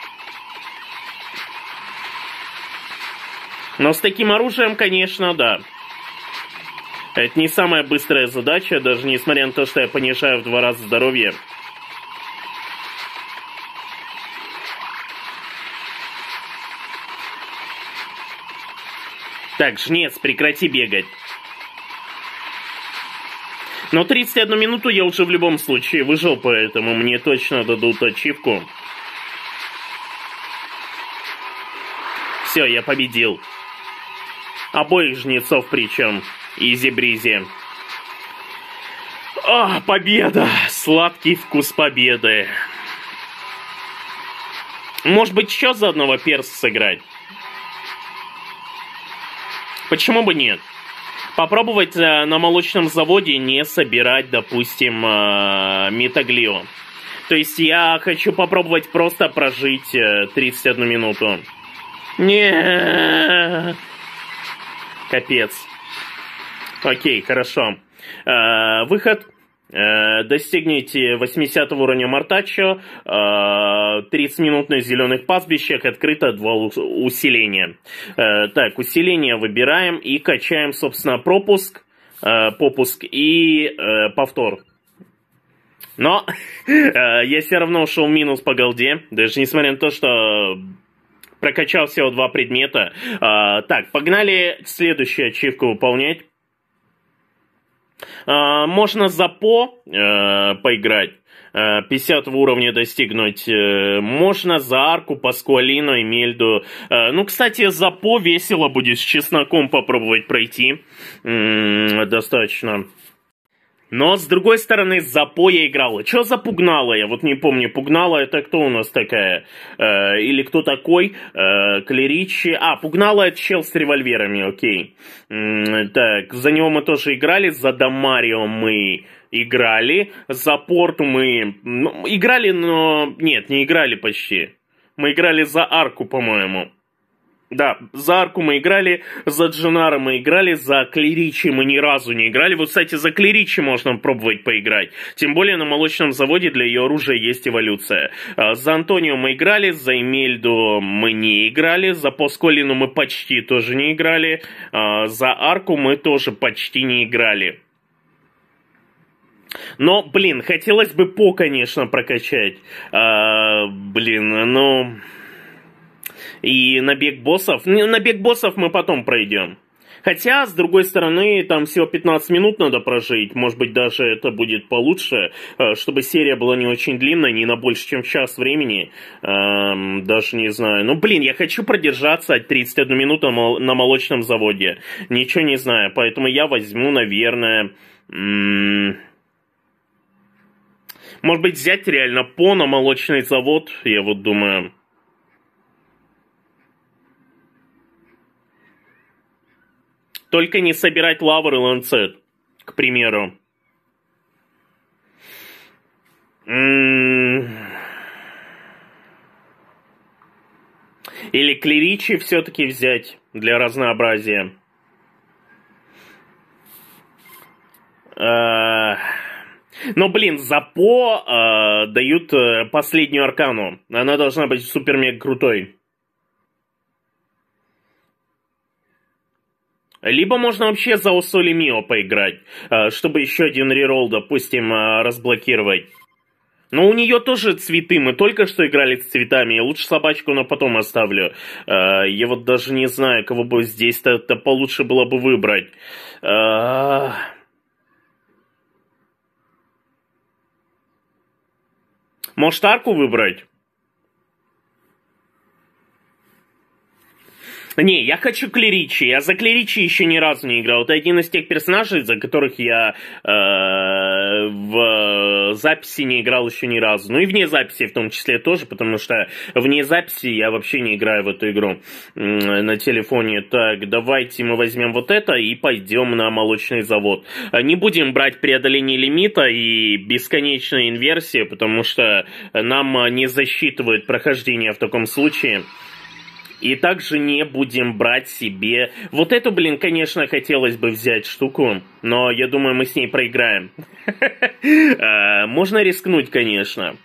S1: Но с таким оружием, конечно, да. Это не самая быстрая задача, даже несмотря на то, что я понижаю в 2 раза здоровье. Так, жнец, прекрати бегать. Но 31 минуту я уже в любом случае выжил, поэтому мне точно дадут ачивку. Все, я победил. Обоих жнецов причем. Изи-бризи. О, победа! Сладкий вкус победы. Может быть, еще за одного перса сыграть? Почему бы нет? Попробовать на молочном заводе не собирать, допустим, метаглио. То есть я хочу попробовать просто прожить 31 минуту. Не, капец. Окей, хорошо. Выход. Достигните 80 уровня Мартачо. 30 минут на зеленых пастбищах. Открыто 2 усиления. Так, усиление выбираем и качаем, собственно, пропуск, попуск и повтор. Но я все равно ушел в минус по голде. Даже несмотря на то, что прокачал всего 2 предмета. Так, погнали следующую ачивку выполнять. Можно за поиграть. 50 уровня достигнуть. Можно за арку, Паскуалино, Эмельду. Ну, кстати, за По весело будет с чесноком попробовать пройти. Достаточно. Но, с другой стороны, за По я играл. Чё за Пугнала? Я вот не помню. Пугнала это кто у нас такая? Или кто такой? Клеричи. Пугнала это чел с револьверами, окей. Так, за него мы тоже играли. За Дамарио мы играли. За Порту мы играли, но... Нет, не играли почти. Мы играли за арку, по-моему. Да, за арку мы играли, за Дженара мы играли, за Клеричи мы ни разу не играли. Вот, кстати, за Клеричи можно пробовать поиграть. Тем более на молочном заводе для ее оружия есть эволюция. За Антонио мы играли, за Эмельду мы не играли, за Паскуалино мы почти тоже не играли, за арку мы тоже почти не играли. Но, блин, хотелось бы По, конечно, прокачать. И набег боссов. Набег боссов мы потом пройдем. Хотя, с другой стороны, там всего 15 минут надо прожить. Может быть, даже это будет получше, чтобы серия была не очень длинная, не на больше, чем час времени. Даже не знаю. Ну, блин, я хочу продержаться 31 минуту на молочном заводе. Ничего не знаю. Поэтому я возьму, наверное... Может быть, взять реально По на молочный завод, я вот думаю... Только не собирать лавр и ланцет, к примеру. Или Клеричи все-таки взять для разнообразия. Но, блин, за По дают последнюю аркану. Она должна быть супер-мега крутой. Либо можно вообще за Солимио поиграть, чтобы еще один реролл, допустим, разблокировать. Но у нее тоже цветы, мы только что играли с цветами, я лучше собачку, но потом оставлю. Я вот даже не знаю, кого бы здесь-то получше было бы выбрать. Может, арку выбрать? Не, я хочу Клеричи. Я за Клеричи еще ни разу не играл. Это один из тех персонажей, за которых я в записи не играл еще ни разу. Ну и вне записи в том числе тоже, потому что вне записи я вообще не играю в эту игру на телефоне. Так, давайте мы возьмем вот это и пойдем на молочный завод. Не будем брать преодоление лимита и бесконечную инверсию, потому что нам не засчитывают прохождение в таком случае. И также не будем брать себе... Вот эту, блин, конечно, хотелось бы взять штуку, но я думаю, мы с ней проиграем. Можно рискнуть, конечно.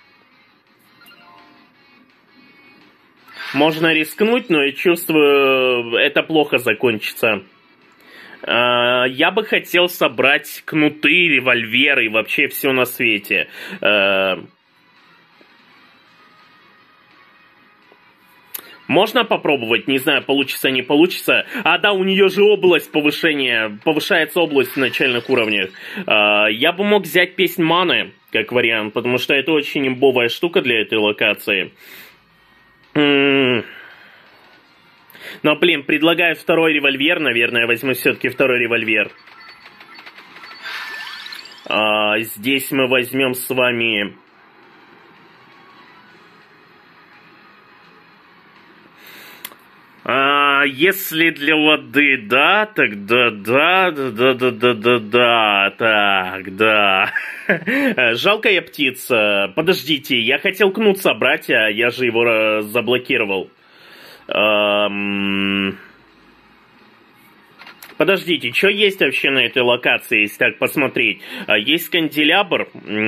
S1: Можно рискнуть, но я чувствую, это плохо закончится. Я бы хотел собрать кнуты, револьверы и вообще все на свете. Можно попробовать, не знаю, получится, не получится. Да, у нее же область повышения, повышается область в начальных уровнях. Я бы мог взять песнь маны, как вариант, потому что это очень имбовая штука для этой локации. Но, блин, предлагаю второй револьвер, наверное, возьму все-таки второй револьвер. Здесь мы возьмем с вами... Если для воды, да, тогда да. Жалкая птица. Подождите, я хотел кнут собрать, а я же его заблокировал. Подождите, что есть вообще на этой локации, если так посмотреть? Есть канделябр.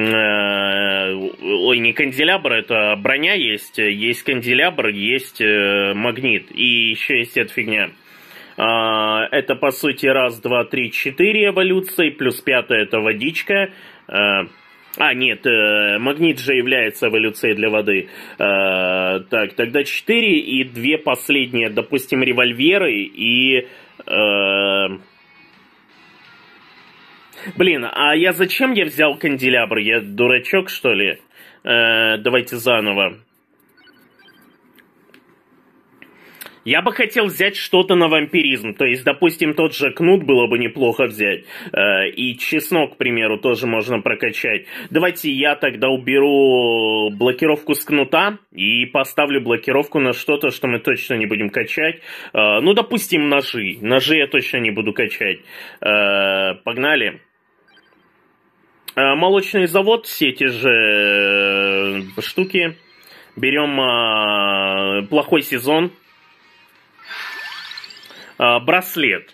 S1: Ой, не канделябр, это броня есть. Есть канделябр, есть магнит. И еще есть эта фигня. Это, по сути, раз, два, три, 4 эволюции. Плюс 5-я это водичка. Нет, магнит же является эволюцией для воды. Так, тогда 4 и 2 последние, допустим, револьверы и... Блин, а зачем я взял канделябр? Я дурачок, что ли? Давайте заново. Я бы хотел взять что-то на вампиризм. То есть, допустим, тот же кнут было бы неплохо взять. И чеснок, к примеру, тоже можно прокачать. Давайте я тогда уберу блокировку с кнута и поставлю блокировку на что-то, что мы точно не будем качать. Ну, допустим, ножи. Ножи я точно не буду качать. Погнали. Молочный завод, все те же штуки. Берем плохой сезон. Браслет.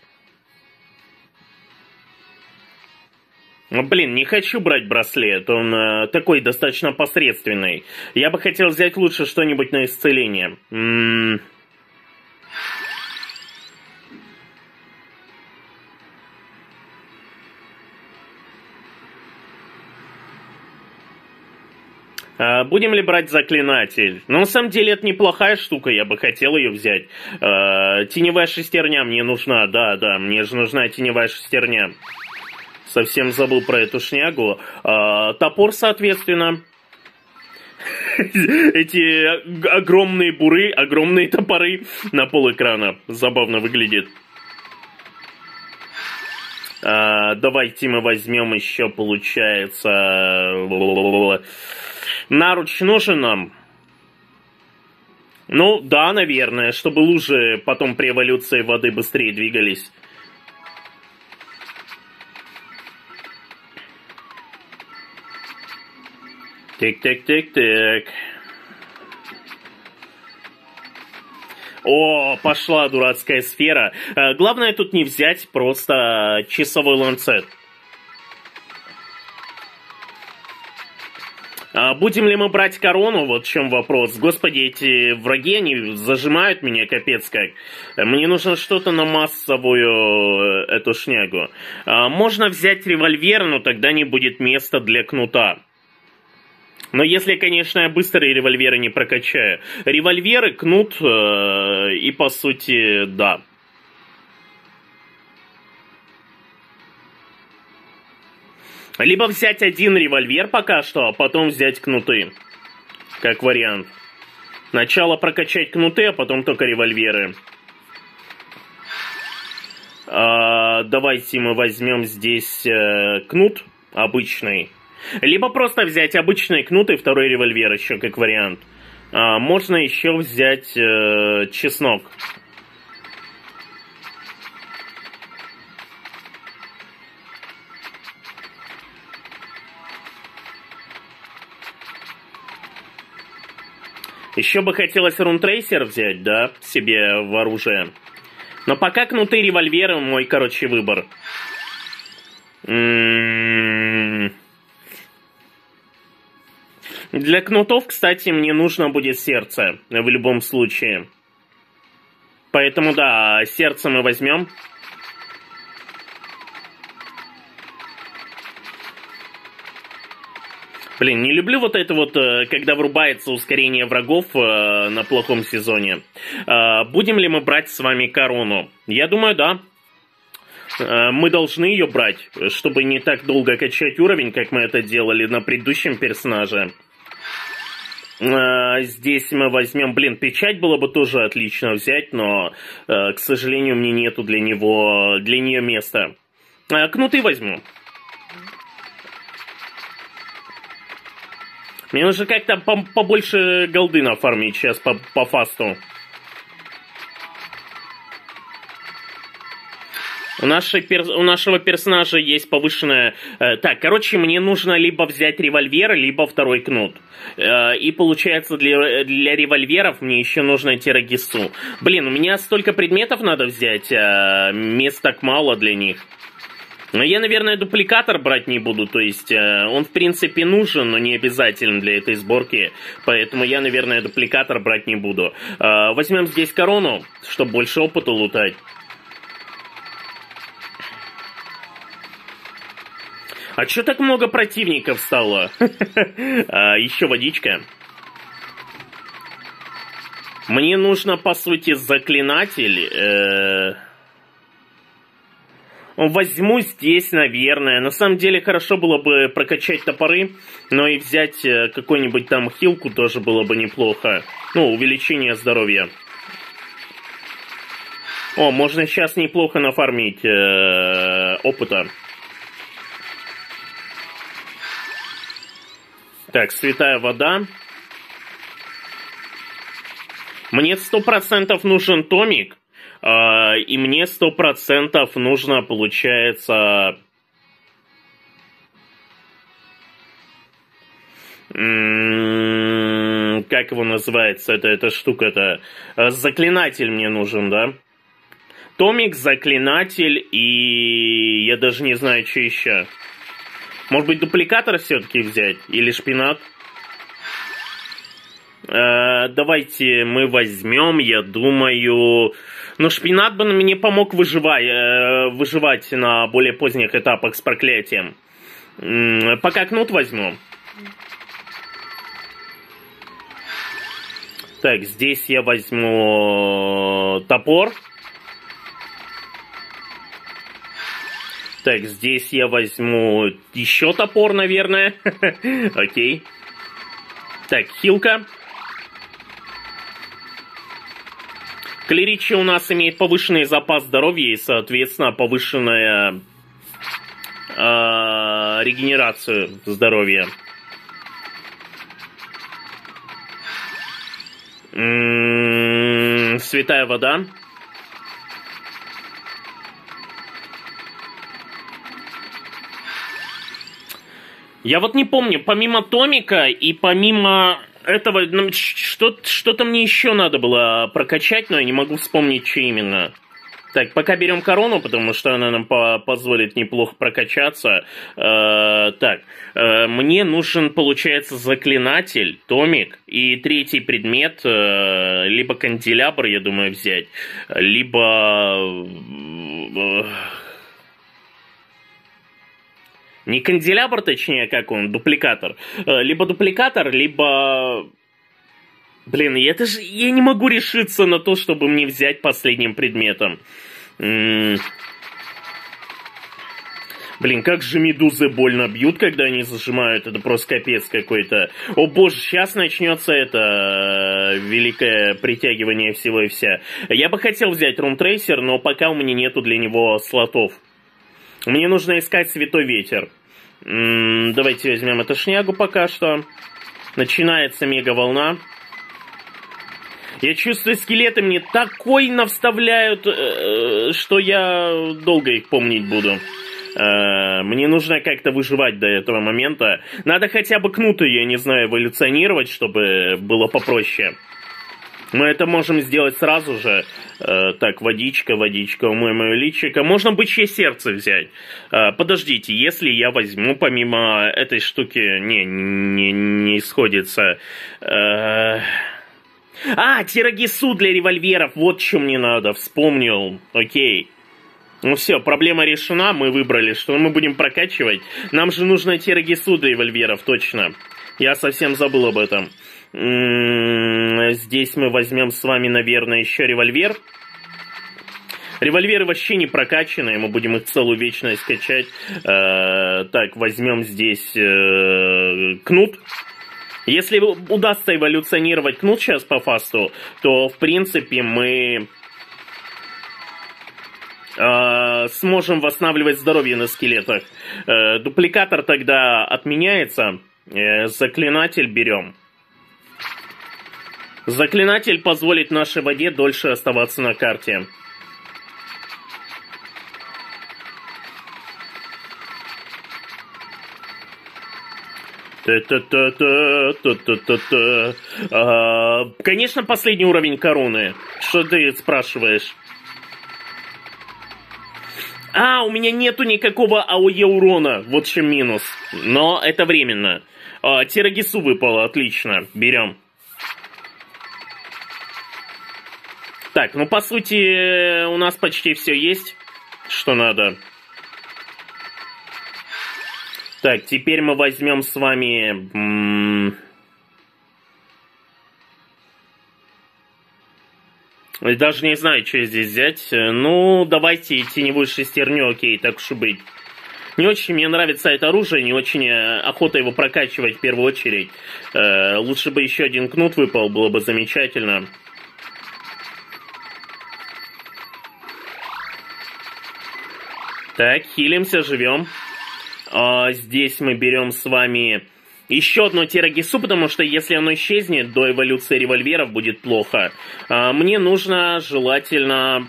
S1: Блин, не хочу брать браслет, он такой достаточно посредственный. Я бы хотел взять лучше что-нибудь на исцеление. Будем ли брать заклинатель? Ну, на самом деле, это неплохая штука, я бы хотел ее взять. Теневая шестерня мне нужна, да, мне же нужна теневая шестерня. Совсем забыл про эту шнягу. Топор, соответственно. Эти огромные буры, огромные топоры на пол экрана. Забавно выглядит. Давайте мы возьмем еще, получается... Наруч нужен нам? Ну, да, наверное, чтобы лужи потом при эволюции воды быстрее двигались. Так. О, пошла дурацкая сфера. Главное тут не взять просто часовой ланцет. Будем ли мы брать корону? Вот в чем вопрос. Господи, эти враги, они зажимают меня капец как. Мне нужно что-то на массовую эту шнягу. Можно взять револьвер, но тогда не будет места для кнута. Но если, конечно, я быстрые револьверы не прокачаю. Револьверы, кнут и, по сути, да. Либо взять один револьвер пока что, а потом взять кнуты. Как вариант. Сначала прокачать кнуты, а потом только револьверы. Давайте мы возьмем здесь кнут обычный. Либо просто взять обычный кнут и второй револьвер еще как вариант. Можно еще взять чеснок. Еще бы хотелось рунтрейсер взять, да, себе в оружие. Но пока кнуты и револьверы мой, короче, выбор. Для кнутов, кстати, мне нужно будет сердце в любом случае. Поэтому, да, сердце мы возьмем. Блин, не люблю вот это вот, когда врубается ускорение врагов на плохом сезоне. Будем ли мы брать с вами корону? Я думаю, да. Мы должны ее брать, чтобы не так долго качать уровень, как мы это делали на предыдущем персонаже. Здесь мы возьмем... Блин, печать было бы тоже отлично взять, но, к сожалению, мне нету для нее места. Кнуты возьму. Мне нужно как-то побольше голды нафармить сейчас по фасту. У нашего персонажа есть повышенная... Так, короче, мне нужно либо взять револьвер, либо второй кнут. И получается, для револьверов мне еще нужно тирагису. Блин, у меня столько предметов надо взять, а мест так мало для них. Но я, наверное, дупликатор брать не буду, то есть он, в принципе, нужен, но не обязателен для этой сборки, поэтому я, наверное, дупликатор брать не буду. Возьмем здесь корону, чтобы больше опыта лутать. А чё так много противников стало? Еще водичка. Мне нужно, по сути, заклинатель... Возьму здесь, наверное. На самом деле, хорошо было бы прокачать топоры, но и взять какую-нибудь там хилку тоже было бы неплохо. Ну, увеличение здоровья. О, можно сейчас неплохо нафармить опыта. Так, святая вода. Мне 100% нужен томик. И мне 100% нужно, получается... Как его называется, эта штука-то? Заклинатель мне нужен, да? Томик, заклинатель и... Я даже не знаю, что еще. Может быть, дупликатор все-таки взять? Или шпинат? Давайте мы возьмем, я думаю... Ну, шпинат бы мне помог выживать на более поздних этапах с проклятием. Пока кнут возьму. Так, здесь я возьму топор. Так, здесь я возьму еще топор, наверное. Окей. Так, хилка. Клиричи у нас имеет повышенный запас здоровья и, соответственно, повышенная регенерацию здоровья. Святая вода. Я вот не помню, помимо томика и помимо этого, что-то мне еще надо было прокачать, но я не могу вспомнить, что именно. Так, пока берем корону, потому что она нам позволит неплохо прокачаться. Мне нужен, получается, заклинатель, томик и третий предмет, либо канделябр, я думаю, взять, либо... Не канделябр, точнее, как он, дупликатор. Либо дупликатор, либо... Блин, я не могу решиться на то, чтобы мне взять последним предметом. Блин, как же медузы больно бьют, когда они зажимают. Это просто капец какой-то. О боже, сейчас начнется это великое притягивание всего и вся. Я бы хотел взять рунтрейсер, но пока у меня нету для него слотов. Мне нужно искать святой ветер. Давайте возьмем эту шнягу пока что. Начинается мега-волна. Я чувствую, скелеты мне такой навставляют, что я долго их помнить буду. Мне нужно как-то выживать до этого момента. Надо хотя бы кнуты, я не знаю, эволюционировать, чтобы было попроще. Мы это можем сделать сразу же. Так, водичка, умой мое личико. Можно бычье сердце взять. Подождите, если я возьму помимо этой штуки... Не сходится. Тирагису для револьверов. Вот что мне надо. Вспомнил. Окей. Ну все, проблема решена. Мы выбрали, что мы будем прокачивать. Нам же нужно тирагису для револьверов, точно. Я совсем забыл об этом. Здесь мы возьмем с вами, наверное, еще револьвер. Револьверы вообще не прокачанные, мы будем их целую вечность качать. Так, возьмем здесь кнут. Если удастся эволюционировать кнут сейчас по фасту, то, в принципе, мы сможем восстанавливать здоровье на скелетах. Дупликатор тогда отменяется. Заклинатель берем. Заклинатель позволит нашей воде дольше оставаться на карте. Конечно, последний уровень короны. Что ты спрашиваешь? У меня нету никакого АОЕ урона. Вот в чем минус. Но это временно. Тирагису выпало, отлично. Берем. Так, ну по сути у нас почти все есть, что надо. Так, теперь мы возьмем с вами... Даже не знаю, что здесь взять. Ну, давайте теневую шестерню, окей, так уж и быть. Не очень мне нравится это оружие, не очень охота его прокачивать в первую очередь. Лучше бы еще один кнут выпал, было бы замечательно. Так, хилимся, живем. Здесь мы берем с вами еще одно Терагису, потому что если оно исчезнет, до эволюции револьверов будет плохо. Мне нужно желательно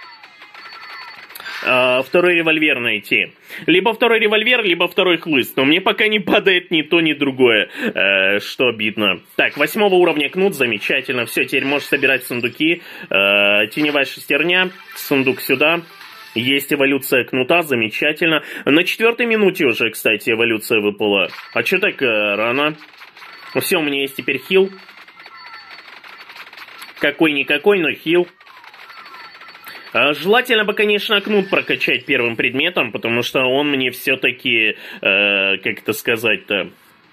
S1: второй револьвер найти. Либо второй револьвер, либо второй хлыст. Но мне пока не падает ни то, ни другое, что обидно. Так, 8-го уровня кнут, замечательно. Все, теперь можешь собирать сундуки. Теневая шестерня, сундук сюда. Есть эволюция кнута, замечательно. На 4-й минуте уже, кстати, эволюция выпала. А чё так рано? Все, у меня есть теперь хил. Какой-никакой, но хил. Желательно бы, конечно, кнут прокачать первым предметом, потому что он мне все-таки, как это сказать-то...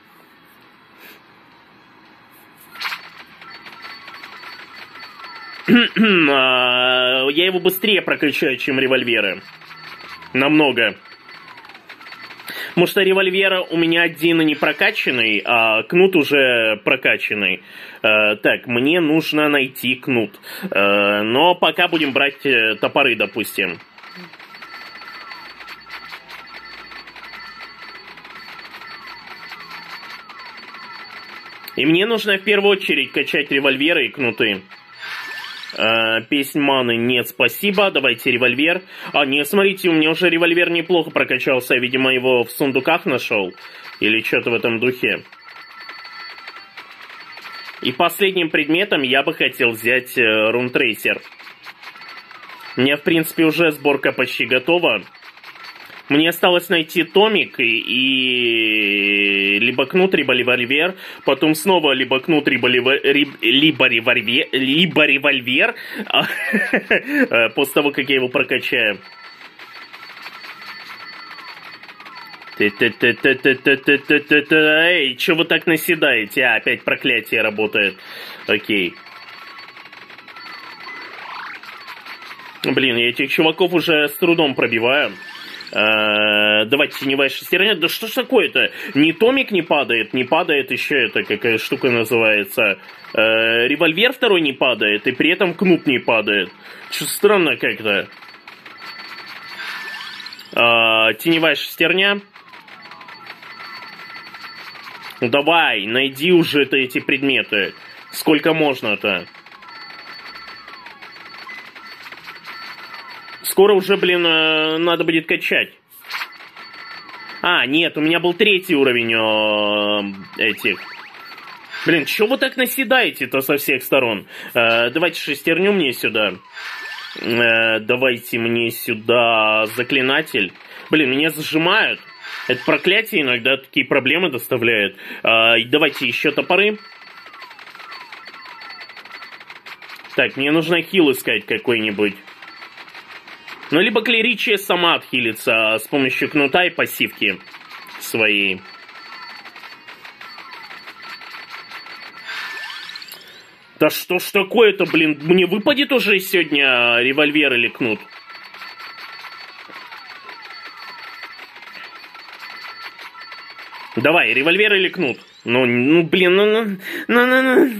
S1: Я его быстрее прокачаю, чем револьверы. Намного. Потому что револьвер у меня один и не прокачанный, а кнут уже прокачанный. Так, мне нужно найти кнут. Но пока будем брать топоры, допустим. И мне нужно в первую очередь качать револьверы и кнуты. Песнь маны нет, спасибо. Давайте револьвер. Нет, смотрите, у меня уже револьвер неплохо прокачался. Я, видимо, его в сундуках нашел. Или что-то в этом духе. И последним предметом я бы хотел взять рунтрейсер. У меня, в принципе, уже сборка почти готова. Мне осталось найти томик и либо кнут, либо револьвер. Потом снова либо кнут, либо револьвер. После того, как я его прокачаю. Эй, чё вы так наседаете? Опять проклятие работает. Окей. Блин, я этих чуваков уже с трудом пробиваю. Давайте теневая шестерня. Да что ж такое-то? Ни томик не падает еще это, какая штука называется. Револьвер второй не падает, и при этом кнут не падает. Что странно как-то. Теневая шестерня. Ну давай, найди уже эти предметы. Сколько можно-то? Скоро уже, блин, надо будет качать. Нет, у меня был 3-й уровень этих. Блин, чё вы так наседаете-то со всех сторон? Давайте шестерню мне сюда. Давайте мне сюда заклинатель. Блин, меня зажимают. Это проклятие иногда такие проблемы доставляет. Давайте еще топоры. Так, мне нужно хил искать какой-нибудь. Ну, либо клеричия сама отхилится с помощью кнута и пассивки своей. Да что ж такое-то, блин? Мне выпадет уже сегодня револьвер или кнут? Давай, револьвер или кнут? Ну блин, ну.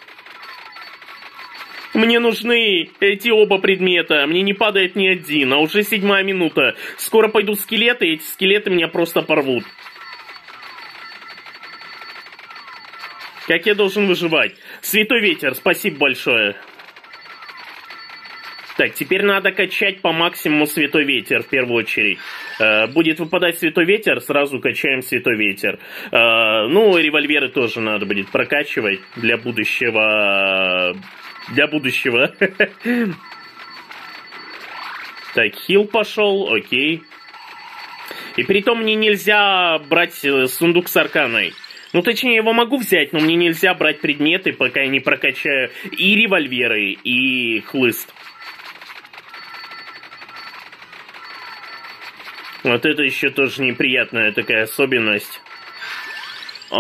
S1: Мне нужны эти оба предмета. Мне не падает ни один, а уже 7-я минута. Скоро пойдут скелеты, и эти скелеты меня просто порвут. Как я должен выживать? Святой ветер, спасибо большое. Так, теперь надо качать по максимуму святой ветер в первую очередь. Будет выпадать святой ветер, сразу качаем святой ветер. Ну, револьверы тоже надо будет прокачивать для будущего... Так, хил пошел, окей. И притом мне нельзя брать сундук с арканой. Ну, точнее, его могу взять, но мне нельзя брать предметы, пока я не прокачаю и револьверы, и хлыст. Вот это еще тоже неприятная такая особенность.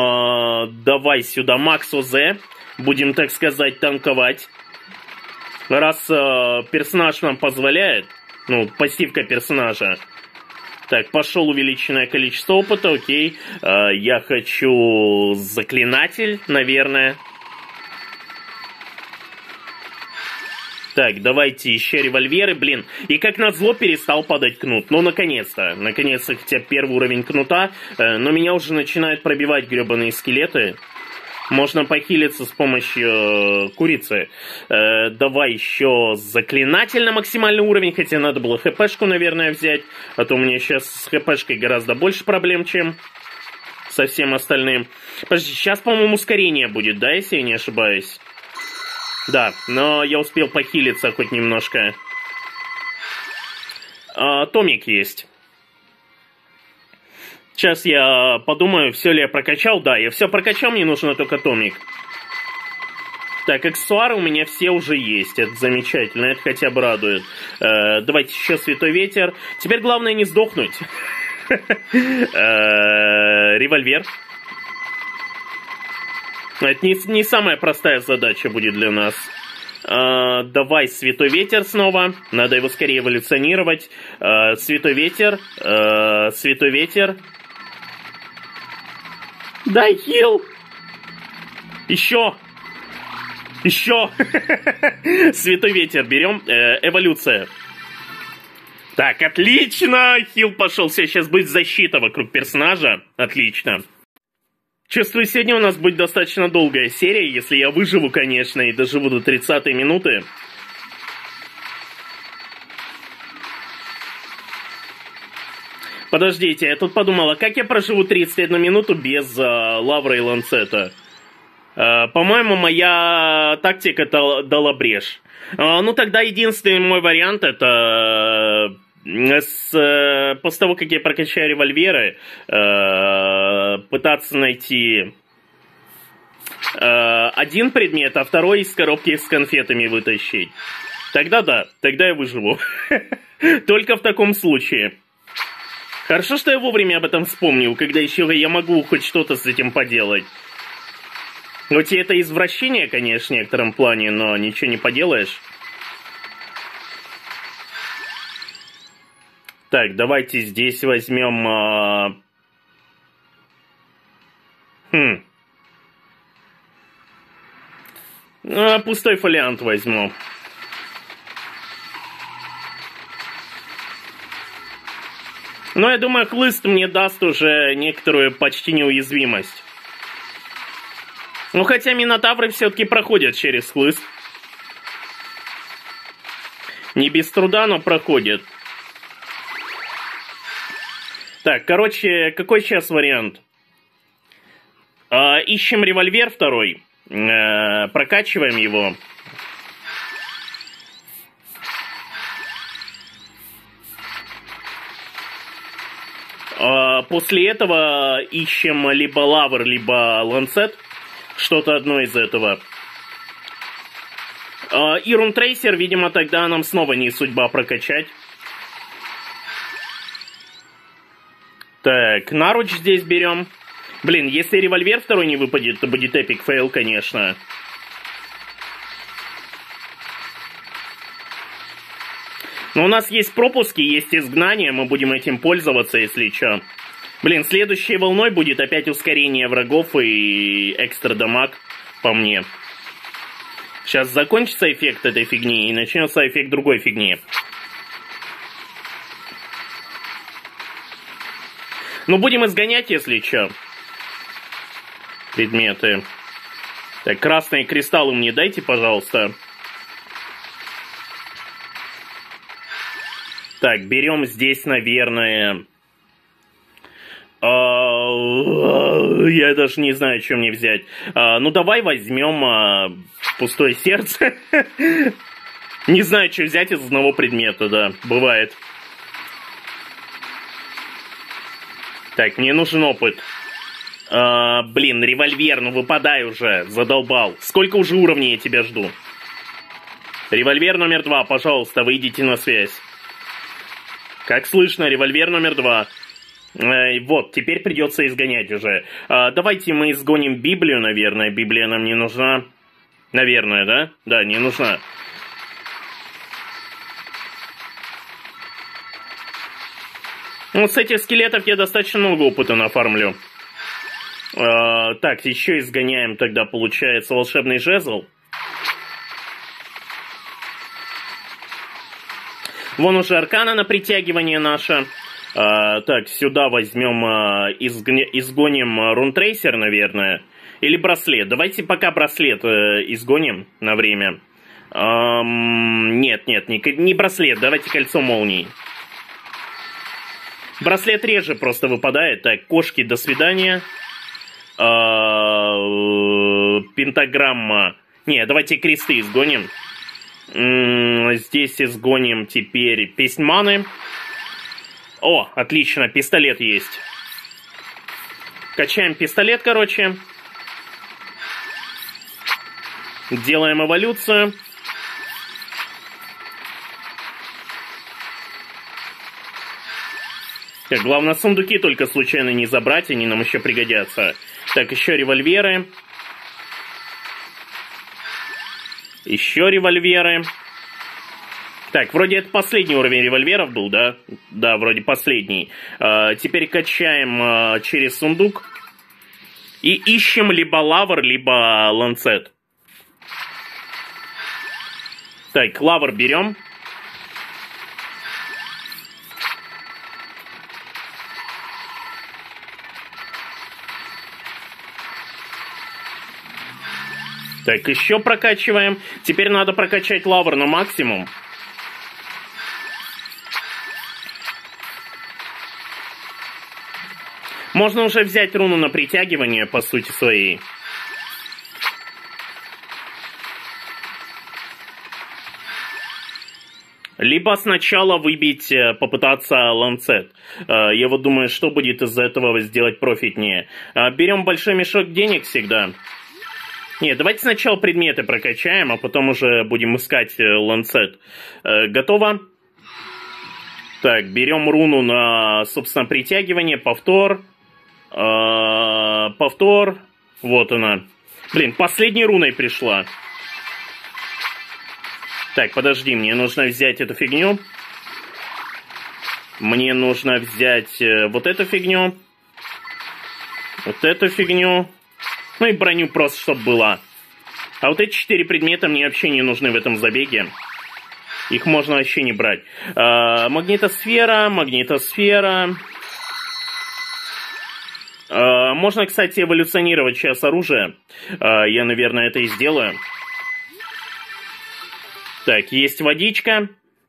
S1: Давай сюда Макс ОЗ. Будем, так сказать, танковать. Раз персонаж нам позволяет, ну, пассивка персонажа. Так, пошел увеличенное количество опыта, окей. Я хочу заклинатель, наверное. Так, давайте еще револьверы, блин. И как назло перестал падать кнут. Ну, наконец-то. Наконец-то хотя бы первый уровень кнута. Но меня уже начинают пробивать гребаные скелеты. Можно похилиться с помощью курицы. Давай еще заклинатель на максимальный уровень. Хотя надо было хпшку, наверное, взять. А то у меня сейчас с хпшкой гораздо больше проблем, чем со всем остальным. Подожди, сейчас, по-моему, ускорение будет, да, если я не ошибаюсь? Да, но я успел похилиться хоть немножко. Томик есть. Сейчас я подумаю, все ли я прокачал. Да, я все прокачал, мне нужно только томик. Так, аксессуары у меня все уже есть. Это замечательно, это хотя бы радует. Давайте еще святой ветер. Теперь главное не сдохнуть. Револьвер. Это не самая простая задача будет для нас. Давай святой ветер снова. Надо его скорее эволюционировать. Святой ветер. Святой ветер. Дай хил. Еще. Еще. Святой ветер берем. Эволюция. Так, отлично. Хил пошел. Все, сейчас будет защита вокруг персонажа. Отлично. Чувствую, сегодня у нас будет достаточно долгая серия, если я выживу, конечно, и доживу до 30-й минуты. Подождите, я тут подумала, как я проживу 31 минуту без лавры и ланцета? По-моему, моя тактика дала брешь. Ну, тогда единственный мой вариант это... после того, как я прокачаю револьверы, пытаться найти один предмет, а второй из коробки с конфетами вытащить. Тогда да, тогда я выживу. Только в таком случае. Хорошо, что я вовремя об этом вспомнил, когда еще я могу хоть что-то с этим поделать. Хоть и это извращение, конечно, в некотором плане, но ничего не поделаешь. Так, давайте здесь возьмем... пустой фолиант возьму. Но я думаю, хлыст мне даст уже некоторую почти неуязвимость. Ну, хотя минотавры все-таки проходят через хлыст. Не без труда, но проходят. Так, короче, какой сейчас вариант? Ищем револьвер второй. Прокачиваем его. После этого ищем либо лавр, либо ланцет. Что-то одно из этого. И рунтрейсер, видимо, тогда нам снова не судьба прокачать. Так, наруч здесь берем. Блин, если револьвер второй не выпадет, то будет эпик фейл, конечно. Но у нас есть пропуски, есть изгнание, мы будем этим пользоваться, если что. Блин, следующей волной будет опять ускорение врагов и экстра дамаг по мне. Сейчас закончится эффект этой фигни и начнется эффект другой фигни. Ну, будем изгонять, если что. Предметы. Так, красные кристаллы мне дайте, пожалуйста. Так, берем здесь, наверное... Я даже не знаю, что мне взять. Ну, давай возьмем пустое сердце. Не знаю, что взять из одного предмета, да, бывает. Так, мне нужен опыт. Блин, револьвер, ну выпадай уже, задолбал. Сколько уже уровней я тебя жду? Револьвер номер 2, пожалуйста, выйдите на связь. Как слышно, револьвер номер 2. Вот, теперь придется изгонять уже. Давайте мы изгоним Библию, наверное. Библия нам не нужна. Наверное, да? Да, не нужна. Вот с этих скелетов я достаточно много опыта нафармлю. Так, еще изгоняем тогда, получается, волшебный жезл. Вон уже аркана на притягивание наша. Так, сюда возьмем, изгоним рунтрейсер, наверное. Или браслет. Давайте пока браслет изгоним на время. Нет, не браслет, давайте кольцо молний. Браслет реже просто выпадает. Так, кошки, до свидания. Пентаграмма. Не, давайте кресты изгоним. Здесь изгоним теперь песнь маны. О, отлично, пистолет есть. Качаем пистолет, короче. Делаем эволюцию. Так, главное, сундуки только случайно не забрать, они нам еще пригодятся. Так, еще револьверы. Еще револьверы. Так, вроде это последний уровень револьверов был, да? Да, вроде последний. Теперь качаем через сундук. И ищем либо лавр, либо ланцет. Так, лавр берем. Так, еще прокачиваем. Теперь надо прокачать лавр на максимум. Можно уже взять руну на притягивание, по сути своей. Либо сначала выбить, попытаться ланцет. Я вот думаю, что будет из-за этого сделать профитнее. Берем большой мешок денег всегда. Нет, давайте сначала предметы прокачаем, а потом уже будем искать ланцет. Готово? Так, берем руну на, собственно, притягивание, повтор. Повтор. Вот она. Блин, последней руной пришла. Так, подожди, мне нужно взять эту фигню. Мне нужно взять вот эту фигню. Вот эту фигню. Ну и броню просто, чтобы была. А вот эти 4 предмета мне вообще не нужны в этом забеге. Их можно вообще не брать. Магнитосфера, магнитосфера. Можно, кстати, эволюционировать сейчас оружие. Я, наверное, это и сделаю. Так, есть водичка.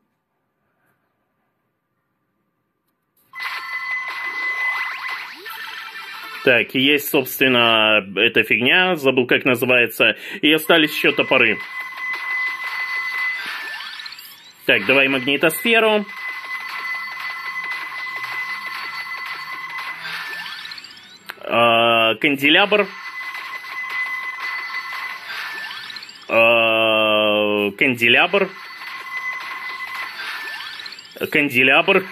S1: Так, есть, собственно, эта фигня, забыл, как называется. И остались еще топоры. Так, давай магнитосферу. Канделябр. Канделябр. Канделябр.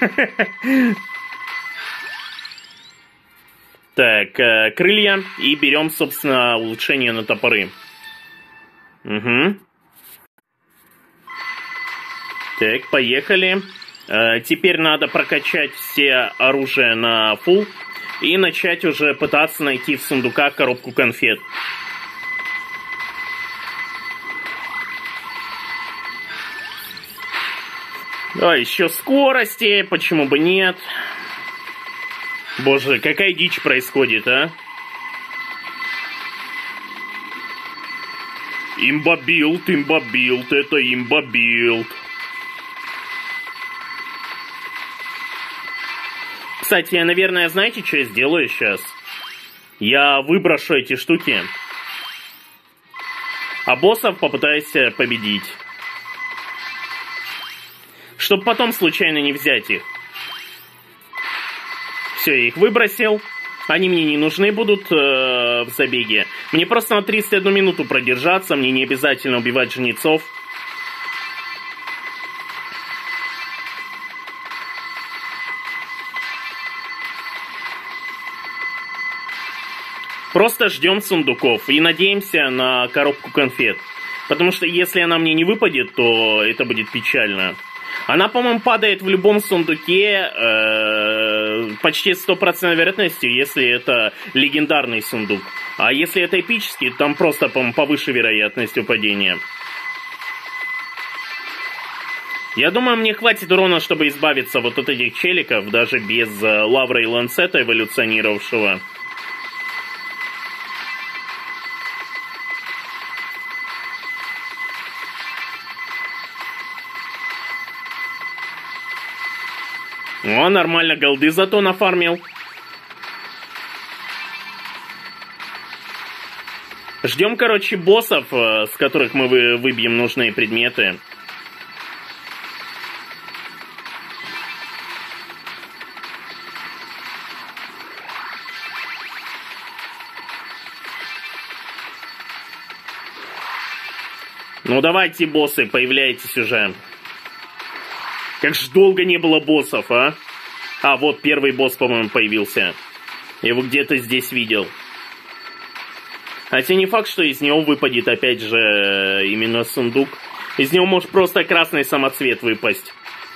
S1: Так, крылья. И берем, собственно, улучшение на топоры. Угу. Так, поехали. Теперь надо прокачать все оружия на фулл. И начать уже пытаться найти в сундуках коробку конфет. А, еще скорости, почему бы нет? Боже, какая дичь происходит, а? Имбабилд, это имбабилд. Кстати, я, наверное, знаете, что я сделаю сейчас? Я выброшу эти штуки. А боссов попытаюсь победить. Чтобы потом случайно не взять их. Все, я их выбросил. Они мне не нужны будут в забеге. Мне просто на 31 минуту продержаться. Мне не обязательно убивать жнецов. Просто ждем сундуков и надеемся на коробку конфет. Потому что если она мне не выпадет, то это будет печально. Она, по-моему, падает в любом сундуке почти 100% вероятностью, если это легендарный сундук. А если это эпический, там просто, по-моему, повыше вероятность упадения. Я думаю, мне хватит урона, чтобы избавиться вот от этих челиков, даже без лавры и ланцета эволюционировавшего. О, нормально, голды зато нафармил. Ждем, короче, боссов, с которых мы выбьем нужные предметы. Ну давайте, боссы, появляйтесь уже. Как ж долго не было боссов, а? А, вот первый босс, по-моему, появился. Я его где-то здесь видел. Хотя не факт, что из него выпадет, опять же, именно сундук. Из него может просто красный самоцвет выпасть.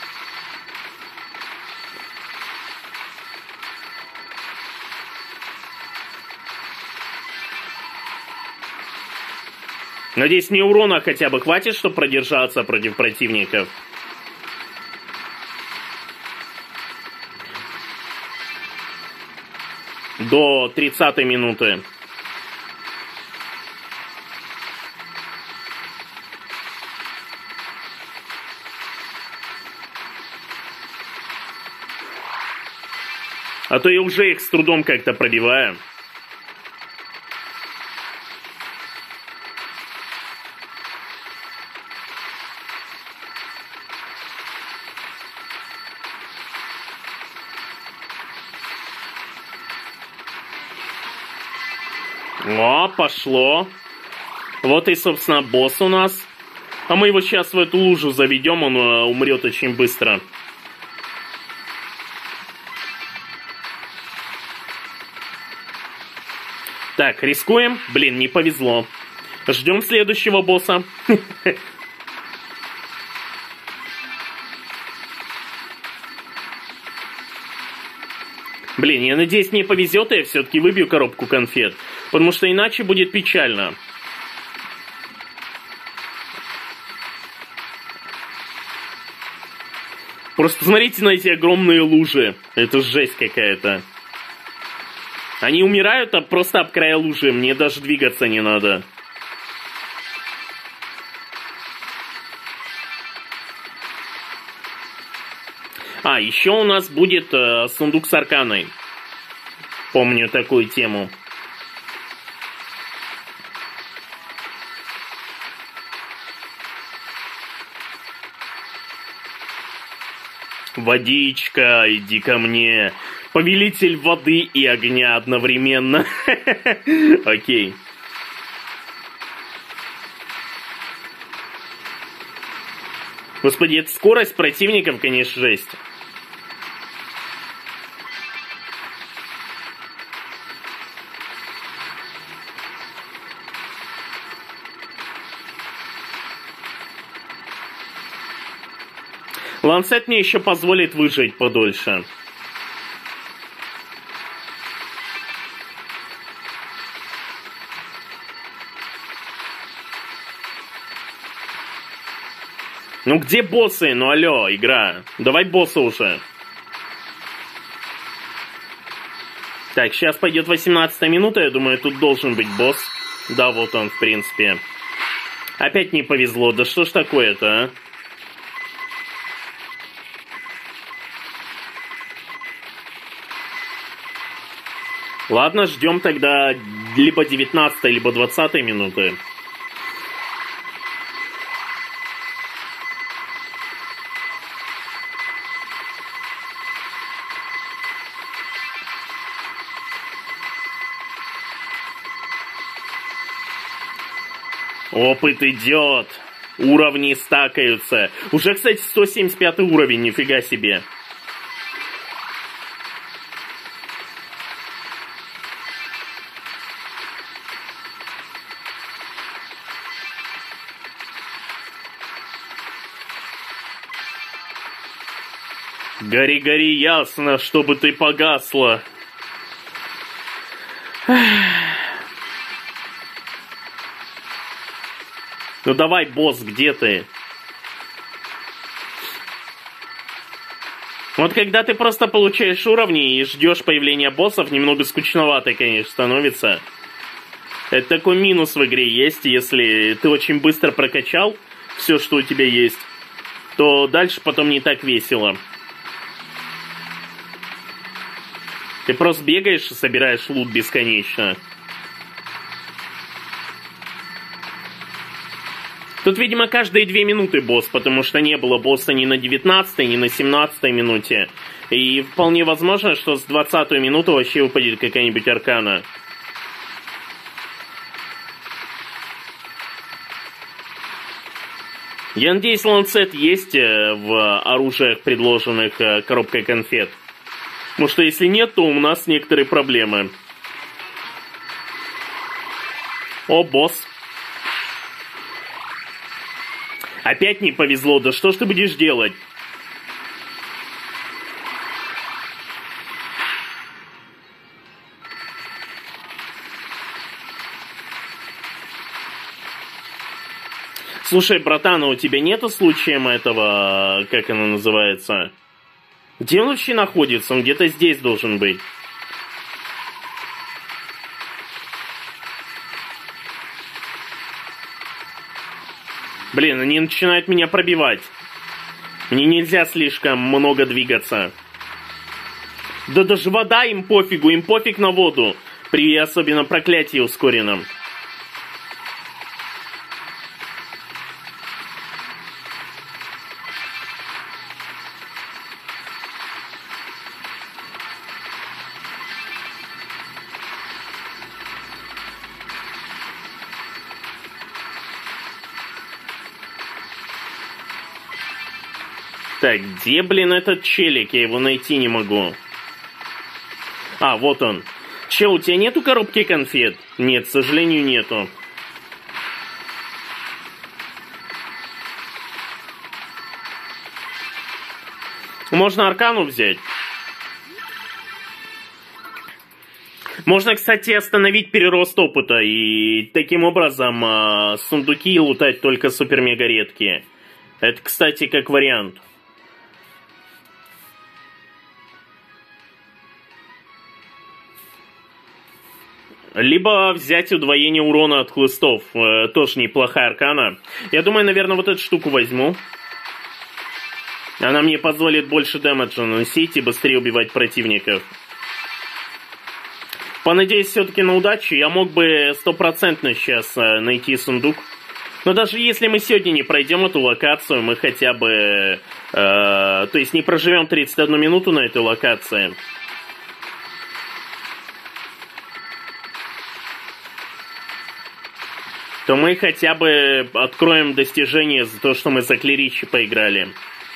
S1: Надеюсь, мне урона хотя бы хватит, чтобы продержаться против противников. До 30-й минуты. А то я уже их с трудом как-то пробиваю. О, пошло. Вот и, собственно, босс у нас. А мы его сейчас в эту лужу заведем, он умрет очень быстро. Так, рискуем. Блин, не повезло. Ждем следующего босса. Блин, я надеюсь, мне повезет, и я все-таки выбью коробку конфет. Потому что иначе будет печально. Просто посмотрите на эти огромные лужи. Это жесть какая-то. Они умирают просто об края лужи. Мне даже двигаться не надо. А, еще у нас будет сундук с арканой. Помню такую тему. Водичка, иди ко мне. Повелитель воды и огня одновременно. Окей. Господи, это скорость противников, конечно, жесть. Ланцет мне еще позволит выжить подольше. Ну где боссы? Ну алло, игра. Давай босса уже. Так, сейчас пойдет 18 минута. Я думаю, тут должен быть босс. Да, вот он, в принципе. Опять не повезло. Да что ж такое-то, а? Ладно, ждем тогда либо 19 либо 20 минуты. Опыт идет. Уровни стакаются. Уже, кстати, 175 уровень, нифига себе. Гори, гори, ясно, чтобы ты погасла. Ну давай, босс, где ты? Вот когда ты просто получаешь уровни и ждешь появления боссов, немного скучновато, конечно, становится. Это такой минус в игре есть, если ты очень быстро прокачал все, что у тебя есть, то дальше потом не так весело. Ты просто бегаешь и собираешь лут бесконечно. Тут, видимо, каждые 2 минуты босс, потому что не было босса ни на 19-й, ни на 17-й минуте. И вполне возможно, что с 20-й минуты вообще выпадет какая-нибудь аркана. Я надеюсь, ланцет есть в оружиях, предложенных коробкой конфет. Потому что если нет, то у нас некоторые проблемы. О, босс. Опять не повезло, да что ж ты будешь делать? Слушай, братан, а у тебя нету случаем этого, как оно называется? Где он вообще находится? Он где-то здесь должен быть. Блин, они начинают меня пробивать. Мне нельзя слишком много двигаться. Да даже вода им пофигу, им пофиг на воду. При особенно проклятии ускоренном. Так, где, блин, этот челик? Я его найти не могу. А, вот он. Че, у тебя нету коробки конфет? Нет, к сожалению, нету. Можно аркану взять. Можно, кстати, остановить перерост опыта и таким образом сундуки лутать только супер-мега редкие. Это, кстати, как вариант. Либо взять удвоение урона от хлыстов. Тоже неплохая аркана. Я думаю, наверное, вот эту штуку возьму. Она мне позволит больше дэмэджа наносить и быстрее убивать противников. Понадеюсь все-таки на удачу. Я мог бы 100% сейчас найти сундук. Но даже если мы сегодня не пройдем эту локацию, мы хотя бы... то есть не проживем 31 минуту на этой локации. То мы хотя бы откроем достижение за то, что мы за Клиричи поиграли.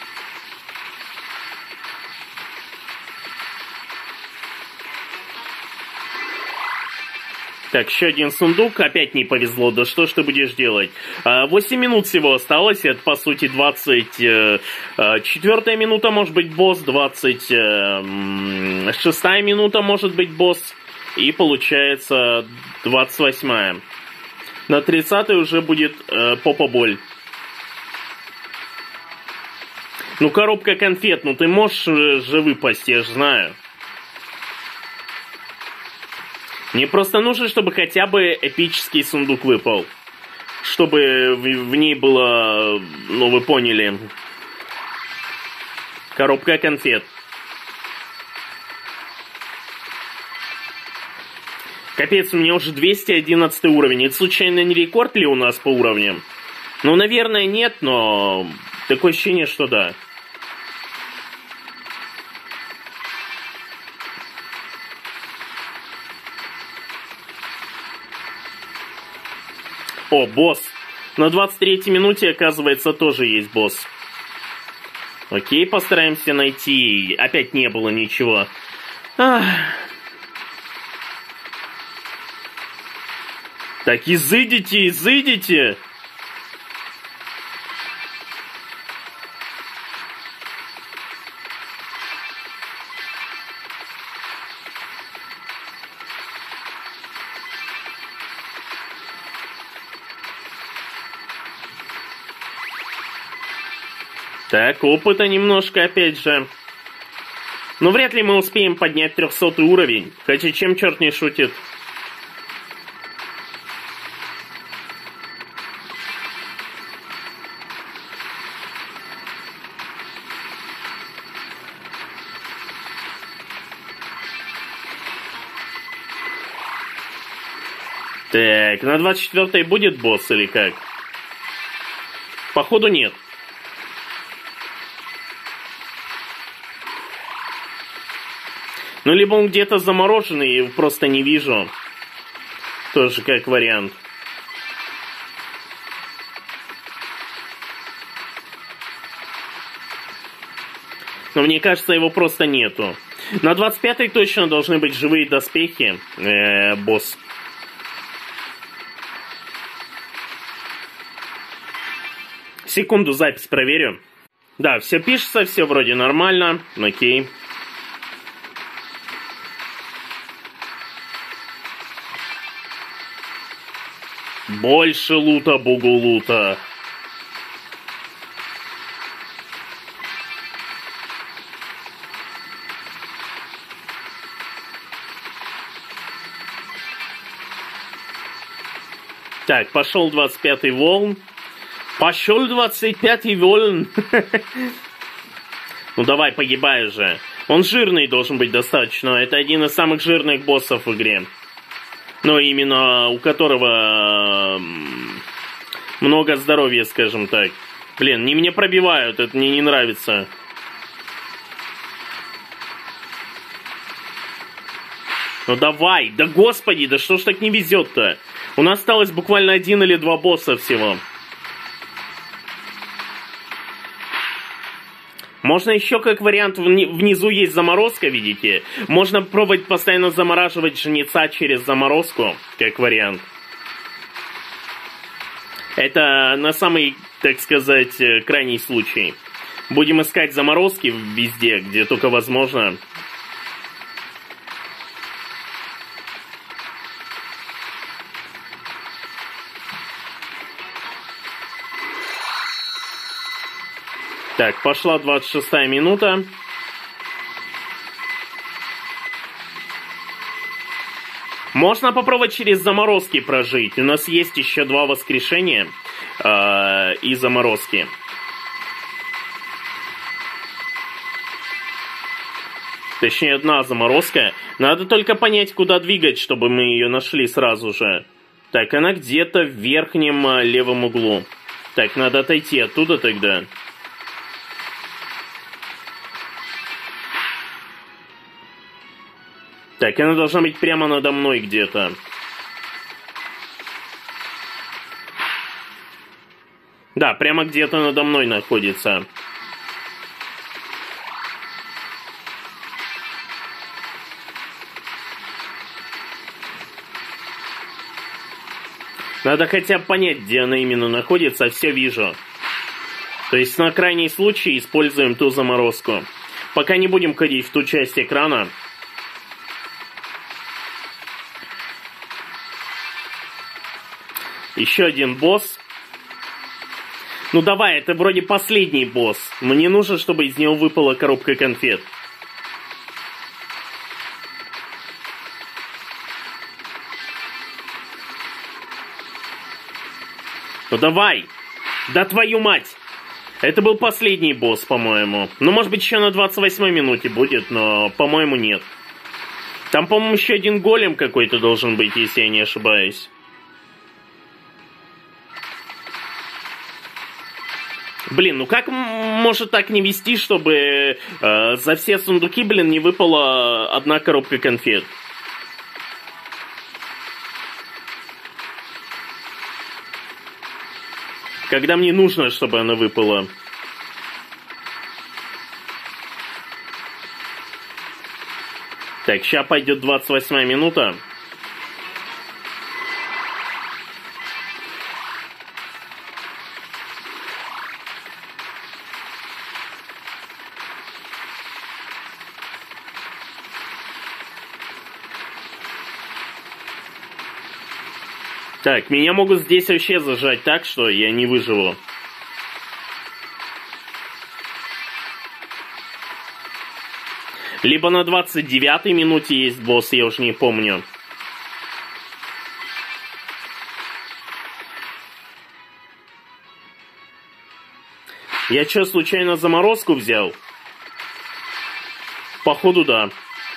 S1: Так, еще один сундук. Опять не повезло. Да что ж ты будешь делать? 8 минут всего осталось. Это, по сути, 24-я минута может быть босс. 26-я минута может быть босс. И получается 28-я. На 30-й уже будет попа-боль. Ну, коробка конфет. Ну, ты можешь же выпасть, я же знаю. Мне просто нужно, чтобы хотя бы эпический сундук выпал. Чтобы в ней было... Ну, вы поняли. Коробка конфет. Капец, у меня уже 211 уровень. Это случайно не рекорд ли у нас по уровням? Ну, наверное, нет, но... Такое ощущение, что да. О, босс. На 23-й минуте, оказывается, тоже есть босс. Окей, постараемся найти. Опять не было ничего. Ах. Так, изыдите, изыдите! Так, опыта немножко, опять же. Но вряд ли мы успеем поднять 300 уровень. Хотя чем черт не шутит. Так, на 24-й будет босс или как? Походу нет. Ну, либо он где-то замороженный, и просто не вижу. Тоже как вариант. Но мне кажется, его просто нету. На 25-й точно должны быть живые доспехи. Босс. Секунду, запись проверю. Да, все пишется, все вроде нормально. Окей. Больше лута, бугу-лута. Так, пошел 25-й волн. Пошел 25-й волн. Ну давай, погибай же. Он жирный должен быть достаточно. Это один из самых жирных боссов в игре. Но именно у которого много здоровья, скажем так. Блин, не меня пробивают, это мне не нравится. Ну давай, да господи, да что ж так не везет-то? У нас осталось буквально 1 или 2 босса всего. Можно еще как вариант, внизу есть заморозка, видите? Можно пробовать постоянно замораживать жнеца через заморозку, как вариант. Это на самый, так сказать, крайний случай. Будем искать заморозки везде, где только возможно. Так, пошла 26-я минута. Можно попробовать через заморозки прожить. У нас есть еще 2 воскрешения и заморозки. Точнее, 1 заморозка. Надо только понять, куда двигать, чтобы мы ее нашли сразу же. Так, она где-то в верхнем левом углу. Так, надо отойти оттуда тогда. Так, она должна быть прямо надо мной где-то. Да, прямо где-то надо мной находится. Надо хотя бы понять, где она именно находится, все вижу. То есть на крайний случай используем ту заморозку. Пока не будем ходить в ту часть экрана. Еще один босс. Ну давай, это вроде последний босс. Мне нужно, чтобы из него выпала коробка конфет. Ну давай! Да твою мать! Это был последний босс, по-моему. Ну, может быть, еще на 28-й минуте будет, но, по-моему, нет. Там, по-моему, еще один голем какой-то должен быть, если я не ошибаюсь. Блин, ну как может так не вести, чтобы за все сундуки, блин, не выпала 1 коробка конфет? Когда мне нужно, чтобы она выпала. Так, сейчас пойдет 28-я минута. Так, меня могут здесь вообще зажать так, что я не выживу. Либо на 29-й минуте есть босс, я уже не помню. Я что, случайно заморозку взял? Походу, да.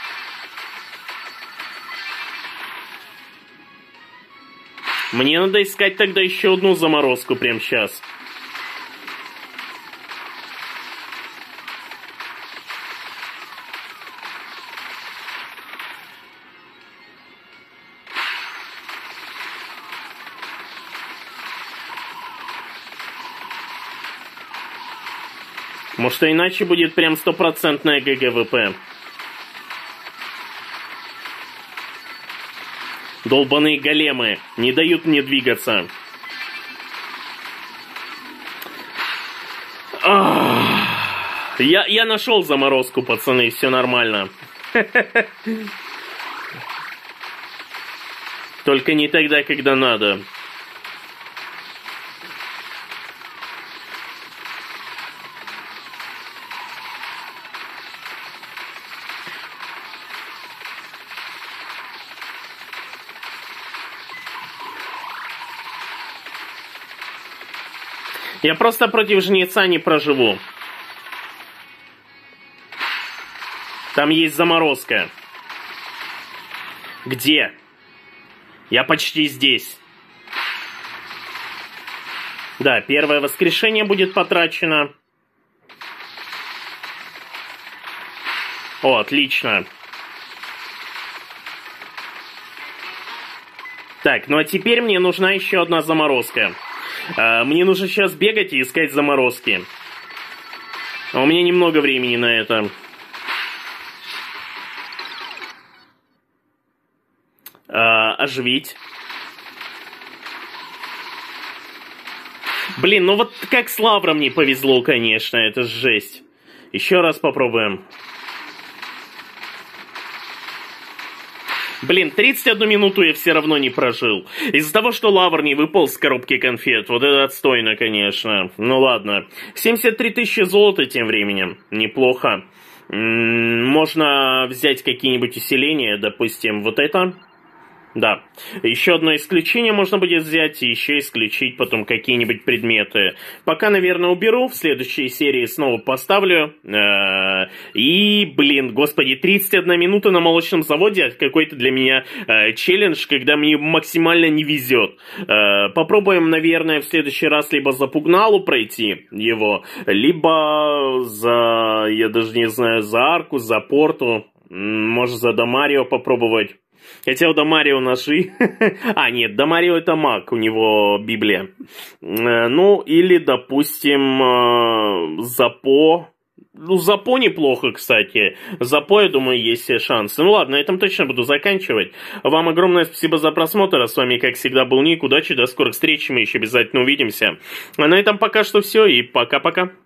S1: Мне надо искать тогда еще одну заморозку прямо сейчас. Может, иначе будет прям стопроцентная ГГВП. Долбаные големы не дают мне двигаться. Я нашел заморозку, пацаны, все нормально. Только не тогда, когда надо. Я просто против жнеца не проживу. Там есть заморозка. Где? Я почти здесь. Да, первое воскрешение будет потрачено. О, отлично. Так, ну а теперь мне нужна еще одна заморозка. Мне нужно сейчас бегать и искать заморозки. А у меня немного времени на это. Оживить. Блин, ну вот как с лавром не повезло, конечно, это жесть. Еще раз попробуем. Блин, 31 минуту я все равно не прожил. Из-за того, что лавр не выпал с коробки конфет. Вот это отстойно, конечно. Ну ладно. 73 тысячи золота тем временем. Неплохо. Можно взять какие-нибудь усиления, допустим, вот это. Да. Еще одно исключение можно будет взять и еще исключить потом какие-нибудь предметы. Пока, наверное, уберу. В следующей серии снова поставлю. И, блин, господи, 31 минута на молочном заводе. Какой-то для меня челлендж, когда мне максимально не везет. Попробуем, наверное, в следующий раз либо за Пугналу пройти его, либо за, я даже не знаю, за Арку, за Порту. Может, за Дамарио попробовать. Хотя у Дамарио ножи... нет, Дамарио это маг, у него Библия. Ну, или, допустим, Запо. Ну, Запо неплохо, кстати. Запо, я думаю, есть все шансы. Ну ладно, на этом точно буду заканчивать. Вам огромное спасибо за просмотр. А с вами, как всегда, был Ник. Удачи, до скорых встреч, мы еще обязательно увидимся. А на этом пока что все, и пока-пока.